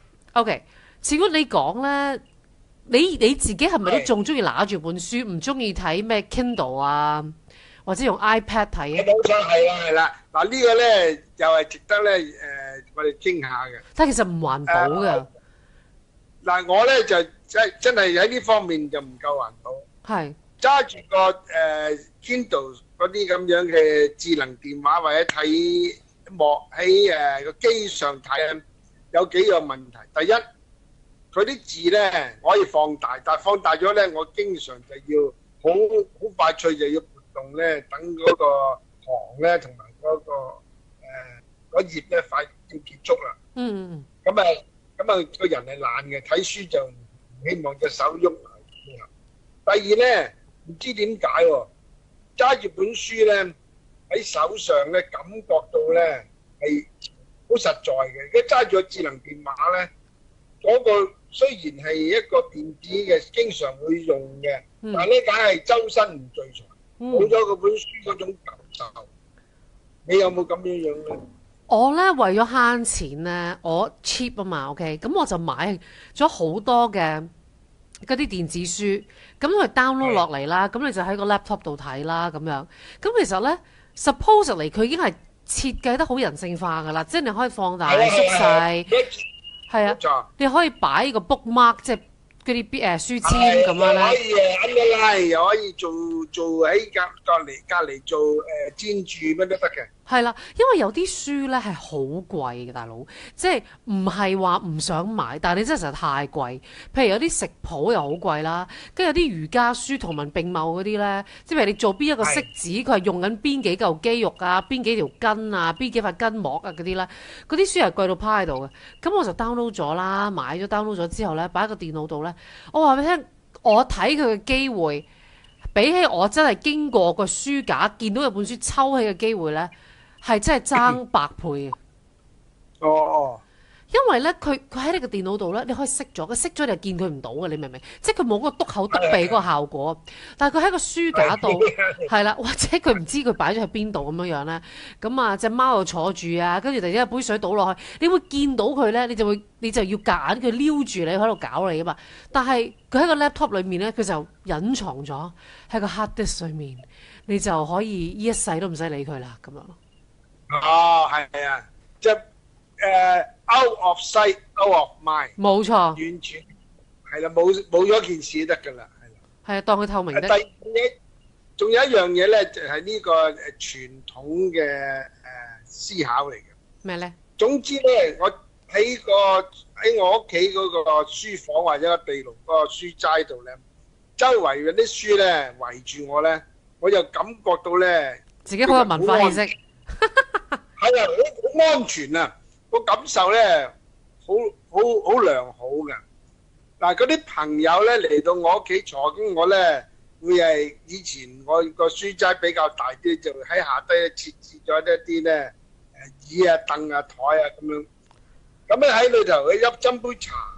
OK。至於你講咧。你你自己係咪都仲中意拿住本書，唔中意睇咩 Kindle 啊，或者用 iPad 睇啊？ 冇錯，係啦係啦。嗱呢個咧又係值得咧誒，我哋傾下嘅。 但係其實唔環保嘅。 嗱我咧就真真係喺呢方面就唔夠環保。係揸住個誒 Kindle 嗰啲咁樣嘅智能電話或者睇幕喺誒個機上睇啊，有幾個問題。第一，佢啲字咧我可以放大，但係放大咗咧，我經常就要好好快脆就要撥動咧，等嗰個行咧同埋嗰個誒嗰頁咧快要結束啦。嗯嗯。咁啊咁啊個人係懶嘅，睇書就唔希望隻手喐。第二咧，唔知點解喎，揸住本書咧喺手上咧，感覺到咧係好實在嘅。如果揸住個智能電話咧，嗰個雖然係一個電子嘅，經常會用嘅，但係咧梗係周身唔聚財，冇咗嗰本書嗰種感受。你有冇咁樣樣咧？我咧為咗慳錢咧，我 cheap 啊嘛 ，OK，咁我就買咗好多嘅嗰啲電子書，咁佢 download 落嚟啦，咁你就喺個 laptop 度睇啦，咁樣。咁其實咧 supposedly 佢已經係設計得好人性化噶啦，即係你可以放大縮細。係啊，你可以擺個 bookmark， 即係嗰啲誒書籤咁樣咧。可以誒 underline，又可以做做喺隔隔離隔離做誒專注乜都得嘅。係啦，因為有啲書咧係好貴嘅，大佬，即係唔係話唔想買，但係你真係實在太貴。譬如有啲食譜又好貴啦，跟住有啲瑜伽書圖文並茂嗰啲咧，即係譬如你做邊一個式子，佢係用緊邊幾嚿肌肉啊，邊幾條筋啊，邊幾塊筋膜啊嗰啲咧，嗰啲書係貴到趴喺度嘅。咁我就 download 咗啦，買咗 download 咗之後咧，擺喺個電腦度咧，我話俾你聽，我睇佢嘅機會，比起我真係經過個書架見到有本書抽起嘅機會咧，係真係爭百倍嘅。哦哦，因為咧，佢佢喺你個電腦度咧，你可以熄咗，佢熄咗你就見佢唔到嘅，你明唔明？即係佢冇嗰個篤口篤鼻嗰個效果。但係佢喺個書架度，係啦，或者佢唔知佢擺咗喺邊度咁樣樣咧。咁啊，隻貓又坐住啊，跟住突然之間杯水倒落去，你會見到佢咧，你就會你就要夾硬佢撩住你喺度搞你啊嘛。但係佢喺個 laptop 裏面咧，佢就隱藏咗喺個 hard disk 上面，你就可以呢一世都唔使理佢啦咁樣。哦，係啊，即係誒 out of sight, out of mind。冇錯，完全係啦，冇冇咗件事得㗎啦，係啦。係啊，當佢透明的。第二嘢，仲有一樣嘢咧，就係呢個誒傳統嘅誒思考嚟嘅。咩咧？總之咧，我喺個喺我屋企嗰個書房或者個地牢嗰個書齋度咧，周圍嗰啲書咧圍住我咧，我就感覺到咧自己好有文化氣息。係啊，好好安全啊！個感受咧，好好好良好嘅。嗱，嗰啲朋友咧嚟到我屋企坐，咁我咧會係以前我個書齋比較大啲，就喺下低設置咗一啲咧誒椅啊、凳啊、台啊咁樣。咁咧喺裏頭佢一斟杯茶，咁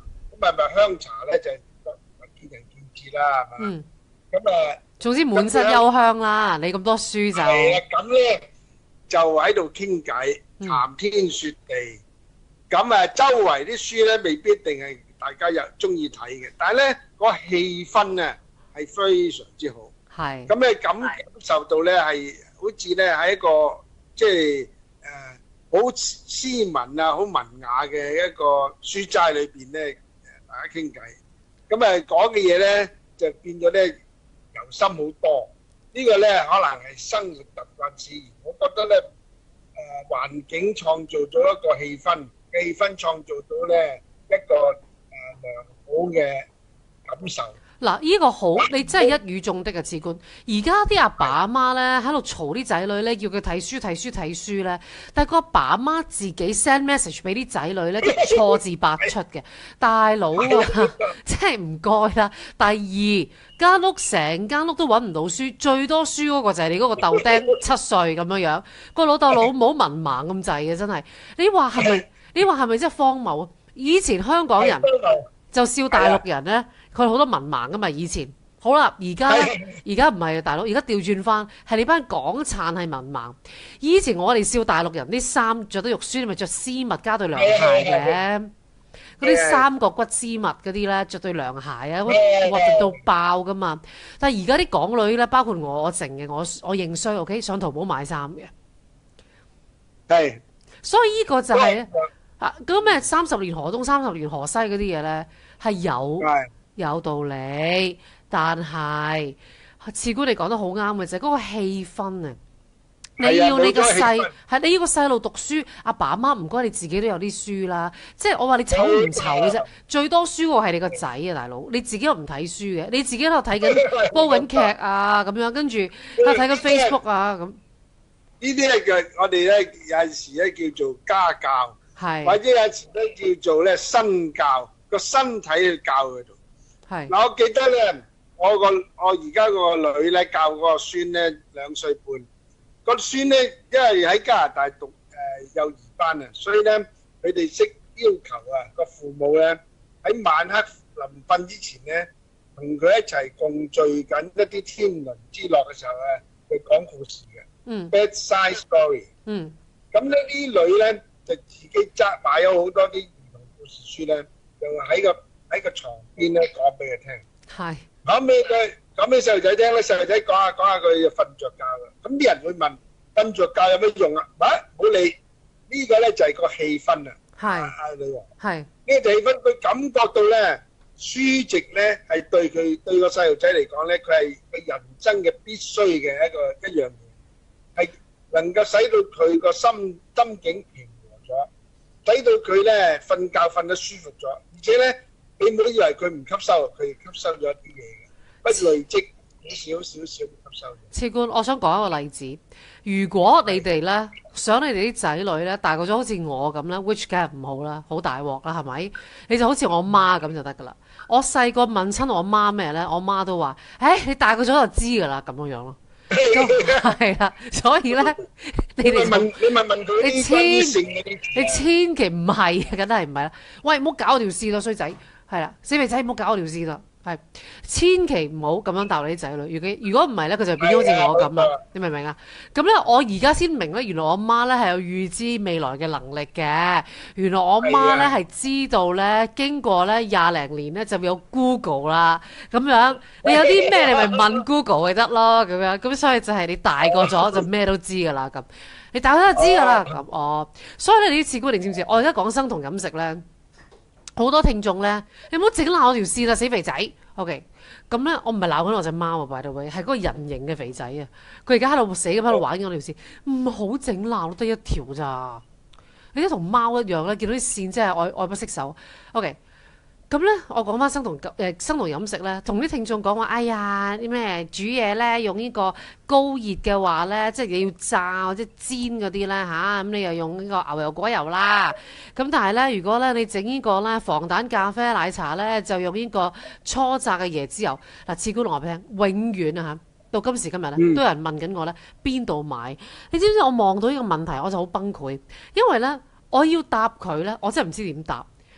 係咪香茶咧就見仁見智啦，係嘛？ 嗯。 咁啊， 總之滿室幽香啦，你咁多書就係啊，咁咧就喺度傾偈，談天說地。咁啊，周圍啲書咧未必一定係大家又中意睇嘅，但係咧個氣氛啊係非常之好。 係。 咁咧感感受到咧係好似咧喺一個即係誒好斯文啊、好文雅嘅一個書齋裏邊咧，大家傾偈。咁啊講嘅嘢咧就變咗咧由心好多。呢個咧可能係生活習慣使然。我覺得咧誒環境創造咗一個氣氛。氣氛創造到咧一個誒良好嘅感受。 嗱，呢個好，你真係一語中的啊，次官。而家啲阿爸阿媽咧喺度嘈啲仔女咧，叫佢睇書睇書睇書咧，但係個阿爸阿媽自己 send message 俾啲仔女咧，即係錯字百出嘅。大佬啊，真係唔該啦。第二間屋成間屋都揾唔到書，最多書嗰個就係你嗰個豆丁七歲咁樣樣，個老豆老母文盲咁滯嘅，真係。你話係咪？你話係咪真係荒謬啊？以前香港人就笑大陸人咧，佢好多文盲噶嘛。以前好啦，而家而家唔係啊，大佬，而家調轉翻係你班港燦係文盲。以前我哋笑大陸人啲衫着得肉酸，咪着絲襪加對涼鞋嘅，嗰啲三角骨絲襪嗰啲咧，着對涼鞋啊，核突到爆噶嘛。但係而家啲港女咧，包括我，我淨嘅，我我認衰 OK， 上淘寶買衫嘅， 係， 所以呢個就係、是。啊！嗰咩三十年河東三十年河西嗰啲嘢咧係有有道理，但係次官你講得好啱嘅啫，嗰個氣氛啊，你要你個細係你要個細路讀書，阿爸阿媽唔該你自己都有啲書啦。即係我話你醜唔醜啫？最多書喎係你個仔啊，大佬，你自己都唔睇書嘅，你自己喺度睇緊煲緊劇啊咁樣，跟住喺度睇緊 Facebook 啊咁。 呢啲咧叫我哋咧有陣時咧叫做家教。或者有時咧叫做咧身教，個身體去教佢度。係嗱，我記得咧，我個我而家個女咧教嗰個孫咧兩歲半，個孫咧因為喺加拿大讀誒幼兒班啊，所以咧佢哋識要求啊個父母咧喺晚黑臨瞓之前咧同佢一齊共聚緊一啲天倫之樂嘅時候咧，去講故事嘅。嗯。Bedside story。嗯。咁咧啲女咧。就自己揸買咗好多啲兒童故事書咧，就喺個喺個牀邊咧講俾佢聽。係。後尾佢講俾細路仔聽咧，細路仔講下講下佢就瞓著覺啦。咁啲人會問：瞓著覺有咩用啊？唔好理呢個咧就係個氣氛啊。係。阿女王。係。呢個氣氛，佢感覺到咧書籍咧係對佢對個細路仔嚟講咧，佢係佢人生嘅必須嘅一個一樣嘢，係能夠使到佢個心心境平咗，使到佢咧瞓覺瞓得舒服咗，而且咧你唔好以為佢唔吸收，佢吸收咗一啲嘢嘅，不累積少少少少吸收。次官，我想講一個例子，如果你哋咧想你哋啲仔女咧大個咗好似我咁咧 ，which 梗係唔好啦，好大鑊啦，係咪？你就好似我媽咁就得噶啦。我細個問親我媽咩咧，我媽都話：誒、哎，你大個咗就知噶啦，咁樣樣咯。係啦，所以咧，你哋問你問問佢，你千你千祈唔係，梗係唔係啦。喂，唔好搞條線咯，衰仔，係啦，死肥仔唔好搞條線啦，係千祈唔好咁樣答你啲仔女。如果如果唔係咧，佢就變咗好似我咁啦。你明唔明啊？咁咧，我而家先明咧，原來我媽咧係有預知未來嘅能力嘅。原來我媽咧係知道咧，經過咧廿零年咧就會有 Google 啦。咁樣你有啲咩你咪問 Google 咪得咯。咁樣咁所以就係你大個咗就咩都知噶啦。咁你大個就知噶啦。咁哦，所以你呢次觀你知唔知？我而家講生酮飲食咧。好多聽眾咧，你唔好整爛我條線啦，死肥仔。OK，咁咧我唔係鬧緊我隻貓啊 by the way，係嗰個人形嘅肥仔啊。佢而家喺度死咁喺度玩緊我條線，唔好整爛，得一條咋。你都同貓一樣咧，見到啲線真係愛愛不釋手。OK。咁咧，我講翻生酮誒生酮飲食咧，同啲聽眾講話，哎呀啲咩煮嘢咧，用呢個高熱嘅話咧，即係你要炸或者煎嗰啲咧嚇，咁你又用呢個牛油果油啦。咁但係咧，如果咧你整呢個咧防彈咖啡奶茶咧，就用呢個初榨嘅椰子油。嗱，次官同我俾聽，永遠啊嚇，到今時今日咧，都有人問緊我咧邊度買？你知唔知我望到呢個問題我就好崩潰，因為咧我要答佢咧，我真係唔知點答。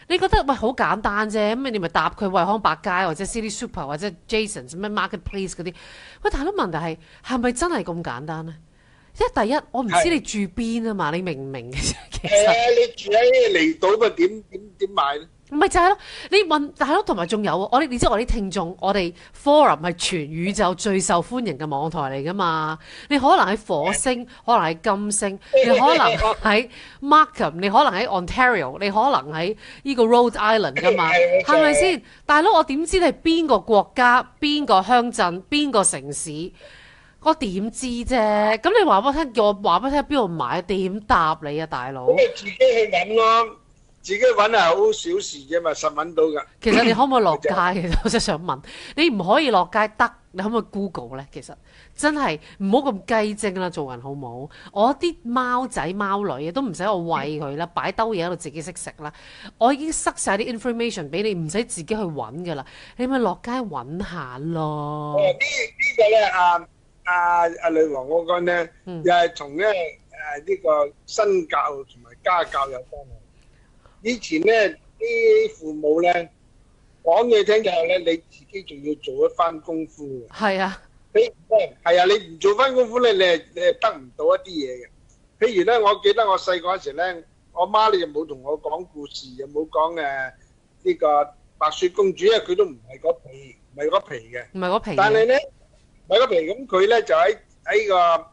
你覺得喂好簡單啫，咁你咪答佢惠康百佳或者 City Super 或者 Jasons 咩 Marketplace 嗰啲。喂，但係問題係係咪真係咁簡單咧？因為第一我唔知你住邊啊嘛，你明唔明嘅啫？其實係啊，你住喺離島咪點點點買咧？ 唔係就係咯，你問係咯，同埋仲有啊，我哋你知我啲聽眾，我哋 Forum 係全宇宙最受歡迎嘅網台嚟噶嘛。你可能喺火星，可能喺金星，你可能喺 Markham，你可能喺 Ontario，你可能喺呢個 Rhode Island 噶嘛，係咪先？大佬，我點知你係邊個國家、邊個鄉鎮、邊個城市？我點知啫？咁你話俾我聽，叫我話俾我聽邊度買，點答你啊，大佬？ 咁你自己去揾咯。自己揾係好小事啫嘛，實揾到㗎。 其實你可唔可以落街？其實我真係想問，你唔可以落街得，你可唔可以 Google 咧？其實真係唔好咁雞精啦，做人好唔好？我啲貓仔貓女都唔使我餵佢啦，擺兜嘢喺度自己識食啦。我已經塞晒啲 information 俾你，唔使自己去揾㗎啦。你咪落街揾下咯。 哦，呢呢個咧，阿阿阿女王嗰個咧，又係同咧誒呢個身教同埋家教有關係。以前咧，啲父母咧講嘢聽就係咧，你自己仲要做一番功夫嘅。 係啊， 你係啊，你唔做翻功夫咧，你係你係得唔到一啲嘢嘅。譬如咧，我記得我細個嗰時咧，我媽咧就冇同我講故事，又冇講誒呢個白雪公主，因為佢都唔係嗰皮，唔係嗰皮嘅。 唔係嗰皮。 但係咧，唔係嗰皮，咁佢咧就喺喺個誒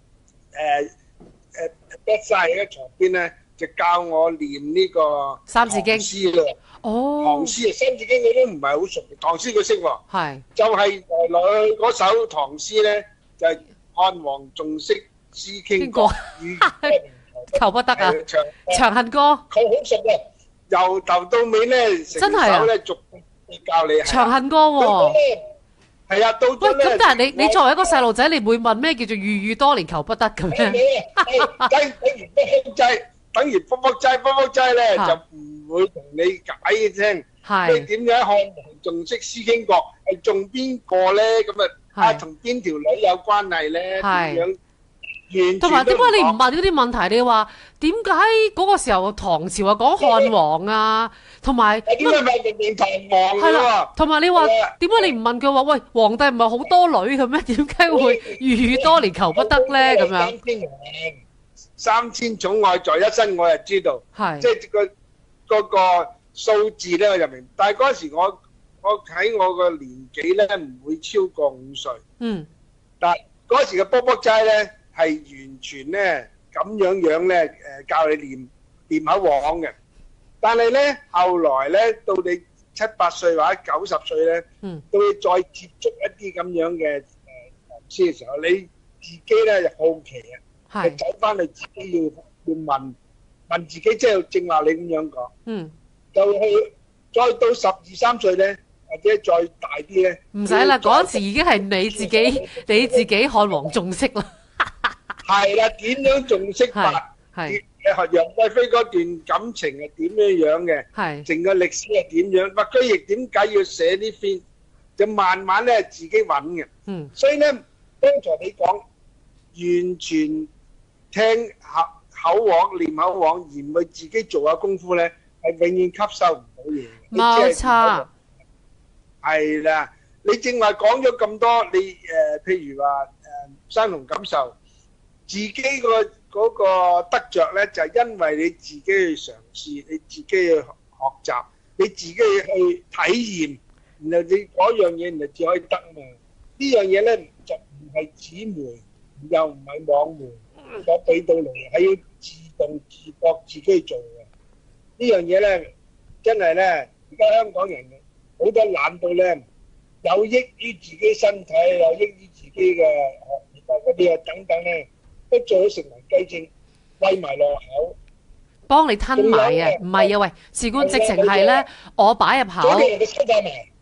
誒 bedside 嘅床邊咧。就教我練呢個三字經詩咯。 哦， 唐詩啊，三字經我都唔係好熟，唐詩佢識喎。 係。 就係來來去嗰首唐詩咧，就係漢皇重色思傾國， 求不得啊！長恨歌。 佢好熟嘅，由頭到尾咧，成首咧逐句教你。 長恨歌喎。 係啊，到咗喂，咁但係你你作為一個細路仔，你會問咩叫做鬱鬱多年求不得咁樣？ 等等於不復劑。等於卜卜齋，卜卜齋咧就唔會同你解嘅聽。係。你點解漢皇重色思傾國係重邊個咧？咁啊啊同邊條女有關係咧？點樣？完同埋點解你唔問呢啲問題？你話點解嗰個時候唐朝啊講漢王啊？同埋點解咪明明唐王㗎喎？ 同埋你話點解你唔問佢話喂皇帝唔係好多女嘅咩？點解會鬱鬱多年求不得咧？咁樣。 三千寵愛在一身，我就知道，即係個嗰個數字咧，我就明。但係嗰時我我喺我個年紀咧，唔會超過五歲。嗯。但係嗰時嘅卜卜齋咧，係完全咧咁樣樣咧誒教你念念口簧嘅。但係咧後來咧到你七八歲或者九十歲咧，嗯，到你再接觸一啲咁樣嘅誒唐詩嘅時候，你自己咧就好奇啊。係走翻去自己要要問問自己，即係正話你咁樣講。嗯。就去再到十二三歲咧，或者再大啲咧。唔使啦，嗰時已經係你自己你自己漢皇重色啦。係啦，點樣重色法？係學楊貴妃嗰段感情係點樣樣嘅？係。成個歷史係點樣？麥居易點解要寫呢篇？就慢慢咧自己揾嘅。嗯。所以咧，剛才你講完全。聽口口簧念口簧，而唔去自己做下功夫咧，係永遠吸收唔到嘢。冇錯，係啦。你正話講咗咁多，你誒譬如話誒生同感受，自己個嗰個得著咧，就係因為你自己去嘗試，你自己去學習，你自己去體驗，然後你嗰樣嘢，然後至可以得嘛。呢樣嘢咧就唔係紙媒，又唔係網媒。我俾到嚟係要自動自覺自己做嘅呢樣嘢咧，真係咧，而家香港人好多懶到咧，有益於自己身體，有益於自己嘅學業啊嗰啲啊等等咧，都做到成為雞精，餵埋落口，幫你吞埋啊！唔係啊，喂，事關直情係咧，我擺入口，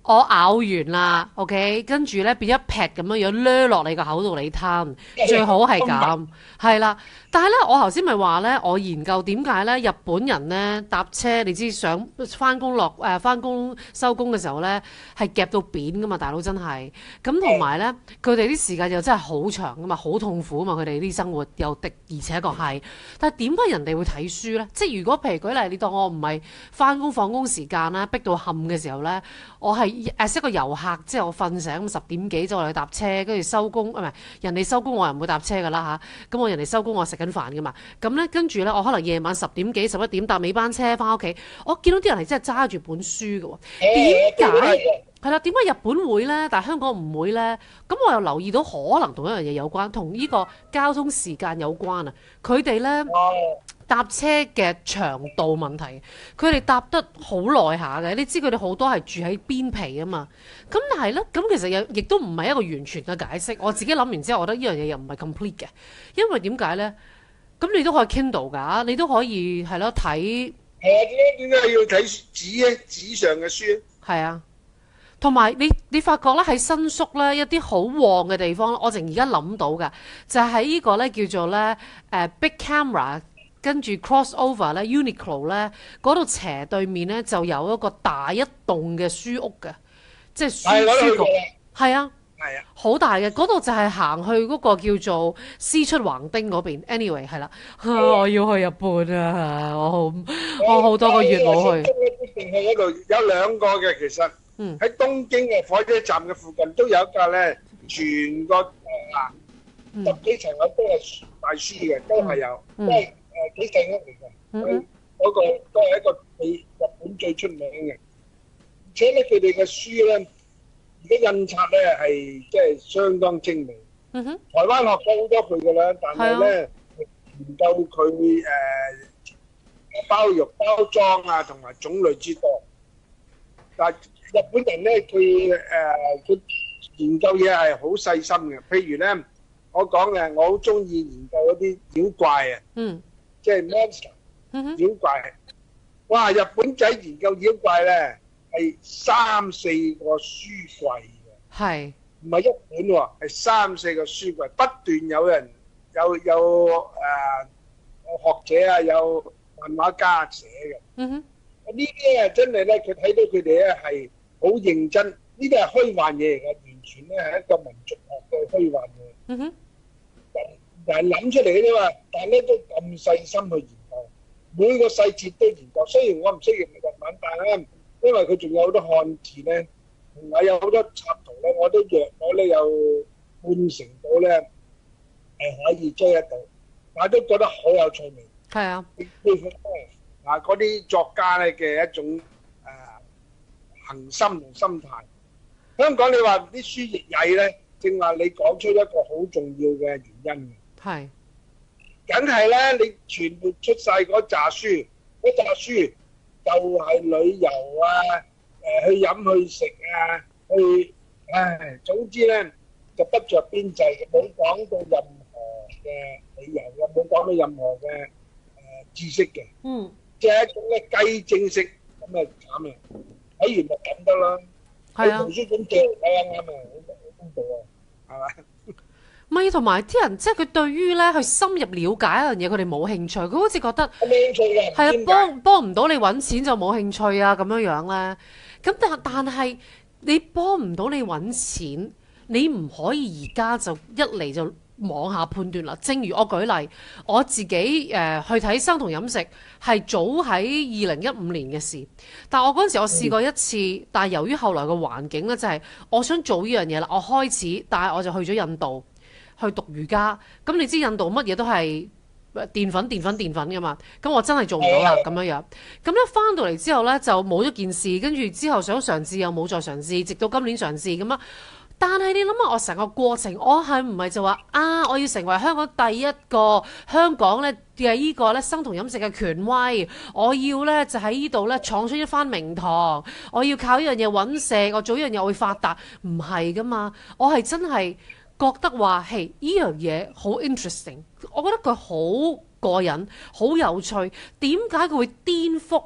我咬完啦，OK，跟住咧變一劈咁樣樣掠落你個口度你吞，最好係咁，係啦。但係咧，我頭先咪話咧，我研究點解咧日本人咧搭車，你知上翻工落誒翻工收工嘅時候咧係夾到扁噶嘛，大佬真係。咁同埋咧，佢哋啲時間又真係好長噶嘛，好痛苦啊嘛，佢哋啲生活又的，而且確係。但係點解人哋會睇書咧？即係如果譬如舉例，你當我唔係翻工放工時間啦，逼到冚嘅時候咧，我係誒一個遊客，即係我瞓醒十點幾就去搭車，跟住收工，唔係人哋收工我又唔會搭車噶啦嚇。咁我人哋收工我食緊飯噶嘛，咁咧跟住咧我可能夜晚十點幾十一點搭尾班車翻屋企，我見到啲人係真係揸住本書嘅喎，點解？係啦，點解日本會咧，但係香港唔會咧？咁我又留意到可能同一樣嘢有關，同呢個交通時間有關啊！佢哋咧搭車嘅長度問題，佢哋搭得好耐下嘅。你知佢哋好多係住喺邊皮啊嘛。咁但係咧，咁其實又亦都唔係一個完全嘅解釋。我自己諗完之後，我覺得呢樣嘢又唔係 complete 嘅，因為點解咧？咁你都可以 Kindle 㗎，你都可以係咯睇。 係啊，點解點解要睇紙咧？紙上嘅書。係啊。同埋你你發覺咧喺新宿咧一啲好旺嘅地方，我淨而家諗到嘅就係喺呢個咧叫做咧誒、呃、Big Camera 跟住 Crossover 咧 Uniqlo 咧嗰度斜對面咧就有一個大一棟嘅書屋嘅，即係書書局，係啊，係啊，好大嘅嗰度就係行去嗰個叫做獅出橫丁嗰邊。Anyway 係啦、啊，我要去日本啊！我好我好多個月冇去。 一定係一度有兩個嘅其實。喺、嗯、東京嘅火車站嘅附近都有一架咧，全個啊十幾層樓都係賣書嘅，都係有，嗯、都係誒幾細屋嚟嘅。嗯嗰、那個都係一個比日本最出名嘅，而且咧佢哋嘅書咧，而家印刷咧係即係相當精美。嗯、哼，台灣學咗好多佢㗎啦，但係咧研究佢誒、呃、包容包裝啊同埋種類之多，但係日本人咧，佢誒佢研究嘢係好細心嘅。譬如咧，我講嘅，我好中意研究嗰啲妖怪啊，嗯，即係 monster，嗯妖怪。哇！日本仔研究妖怪咧，係三四個書櫃嘅，係唔係一本喎？係三四個書櫃，不斷有人有有誒、呃、學者啊，有漫畫家寫嘅。嗯哼，呢啲啊真係咧，佢睇到佢哋咧係。好認真，呢啲係虛幻嘢嚟嘅，完全咧係一個民族學嘅虛幻嘢。嗯哼，人人諗出嚟嘅啫嘛，但係咧都咁細心去研究，每個細節都研究。雖然我唔識日文，但係咧，因為佢仲有好多漢字咧，同埋有好多插圖咧，我都約我咧有半成到咧係可以追得到，但係都覺得好有趣味。係啊，佩服啊嗰啲作家咧嘅一種。恒心同心態，香港你話啲書譯曳咧，正話你講出一個好重要嘅原因嘅，係，梗係咧，你全部出晒嗰紮書，嗰紮書就係旅遊啊，誒去飲去食啊，去，唉，總之咧就不着邊際，冇講到任何嘅理由嘅，冇講到任何嘅誒知識嘅，嗯，即係一種咧雞精式咁啊慘啊！睇完就咁得啦，係啊，圖書館借嚟睇下啱啊，好公道啊，係嘛？ 咪同埋啲人即係佢對於咧去深入了解一樣嘢，佢哋冇興趣，佢好似覺得冇興趣嘅， 係啊，幫幫唔到你揾錢就冇興趣啊咁樣樣咧。咁但但係你幫唔到你揾錢，你唔可以而家就一嚟就妄下判斷啦。正如我舉例，我自己誒、呃、去睇生同飲食係早喺二零一五年嘅事，但我嗰陣時我試過一次，嗯、但係由於後來嘅環境咧，就係、是、我想做呢樣嘢啦，我開始，但係我就去咗印度去讀瑜伽。咁你知印度乜嘢都係澱粉、澱粉、澱粉㗎嘛？咁我真係做唔到啦咁樣樣。咁咧翻到嚟之後咧就冇咗件事，跟住之後想嘗試又冇再嘗試，直到今年嘗試咁啊。但係你諗下，我成個過程，我係唔係就話啊？我要成為香港第一個香港咧嘅依個咧生酮飲食嘅權威，我要咧就喺呢度咧闖出一番名堂，我要靠呢樣嘢揾食，我做呢樣嘢我會發達，唔係噶嘛？我係真係覺得話，係呢樣嘢好 interesting，我覺得佢好過癮，好有趣。點解佢會顛覆啊？嗱，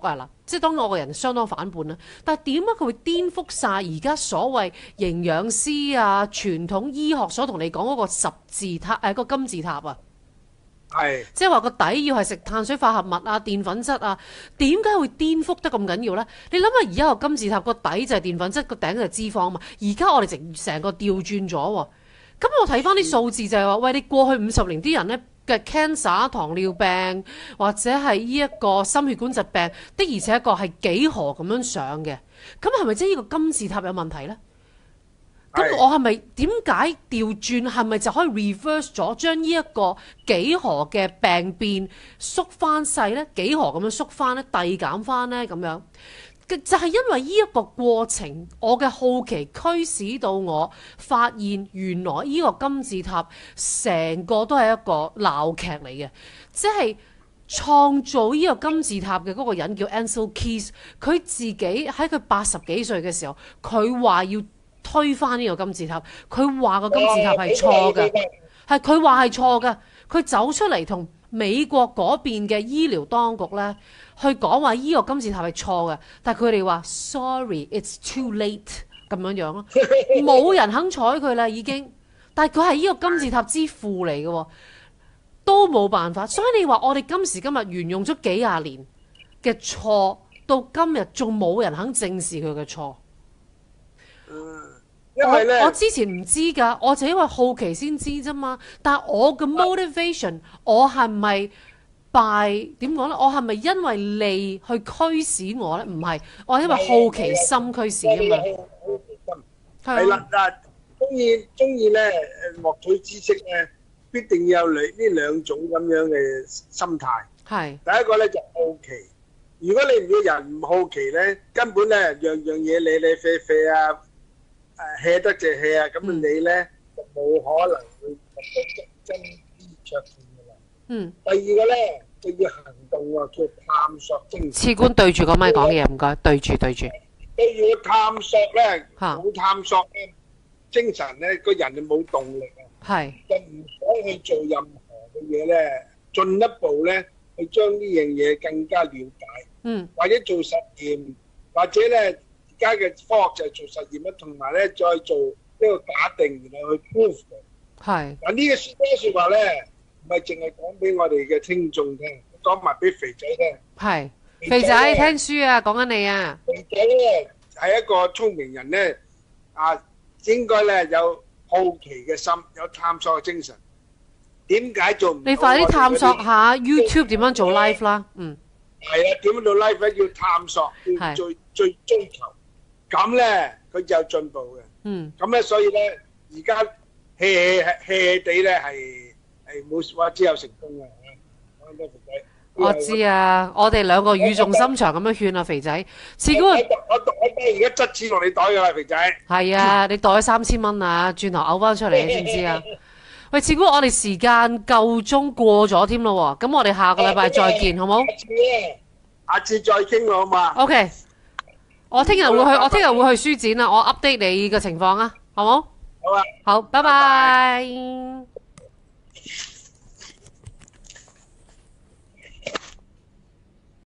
即係當然我個人相當反叛啦。但係點解佢會顛覆晒而家所謂營養師啊、傳統醫學所同你講嗰個十字塔誒、呃嗰個金字塔啊？ 係， 即係話個底要係食碳水化合物啊、澱粉質啊，點解會顛覆得咁緊要呢？你諗下，而家個金字塔個底就係澱粉質，個頂就係脂肪啊嘛。而家我哋成成個調轉咗喎。咁我睇翻啲數字就係話，喂，你過去五十年啲人呢嘅 cancer、糖尿病或者係呢一個心血管疾病的，而且確係幾何咁樣上嘅。咁係咪即係呢個金字塔有問題呢？咁我係咪點解調轉係咪就可以 reverse 咗，將呢一個幾何嘅病變縮翻細呢？幾何咁樣縮翻呢？遞減翻呢？咁樣就係、是、因為呢一個過程，我嘅好奇驅使到我發現原來呢個金字塔成個都係一個鬧劇嚟嘅，即係創造呢個金字塔嘅嗰個人叫 Ancel Keys， 佢自己喺佢八十幾歲嘅時候，佢話要推翻呢個金字塔，佢話個金字塔係錯嘅，係佢話係錯嘅。佢走出嚟同美國嗰邊嘅醫療當局呢去講話呢個金字塔係錯嘅，但係佢哋話 sorry it's too late 咁樣樣咯，冇人肯睬佢啦已經。但係佢係呢個金字塔之父嚟嘅，都冇辦法。所以你話我哋今時今日沿用咗幾廿年嘅錯，到今日仲冇人肯正視佢嘅錯。 因為咧， 我，我之前唔知㗎，我就因為好奇先知啫嘛。但係我嘅 motivation，我係咪 by 點講咧？我係咪因為利去驅使我咧？唔係，我係因為好奇心驅使啊嘛。 好奇心係啦，嗱，中意中意咧誒獲取知識咧，必定要有兩呢兩種咁樣嘅心態。係第一個咧就好奇。如果你唔要人唔好奇咧，根本咧樣樣嘢理理啡啡啊。誒 hea 得就 hea 啊，咁你咧就冇可能會得到真知灼見㗎啦。嗯。第二個咧就要行動喎，叫探索精神。次官對住個咪講嘢，唔該，對住對住。對住個探索咧，冇探索咧，精神咧個人就冇動力啊。係。就唔想去做任何嘅嘢咧，進一步咧去將呢樣嘢更加了解。嗯。或者做實驗，或者咧。而家嘅科學就係做實驗啦，同埋咧再做呢個假定，然後去 prove 佢。係。嗱呢個説呢説話咧，唔係淨係講俾我哋嘅聽眾聽，講埋俾肥仔聽。係。肥仔聽書啊，講緊你啊。肥仔咧係一個聰明人咧，啊應該咧有好奇嘅心，有探索嘅精神。點解做唔到？你快啲探索下 YouTube 點樣做 live 啦。嗯。係啊，點樣做 live 咧？要探索，要最最追求。咁咧，佢就有進步嘅。嗯。咁咧，所以咧，而家 hea hea 地咧係係冇話只有成功嘅。講多肥仔。我知啊，我哋兩個語重心長咁樣勸啊，肥仔。次官，我我我而家執錢落你袋㗎啦，肥仔。係啊，你袋咗三千蚊啊，轉頭嘔翻出嚟，你知唔知啊？喂，次官，我哋時間夠鐘過咗添咯喎，咁我哋下個禮拜再見，好冇？下次再傾好嘛 ？OK。我聽日會去，我聽日會去書展啦。我 update 你嘅情況啊，好冇？好啊。好，拜拜。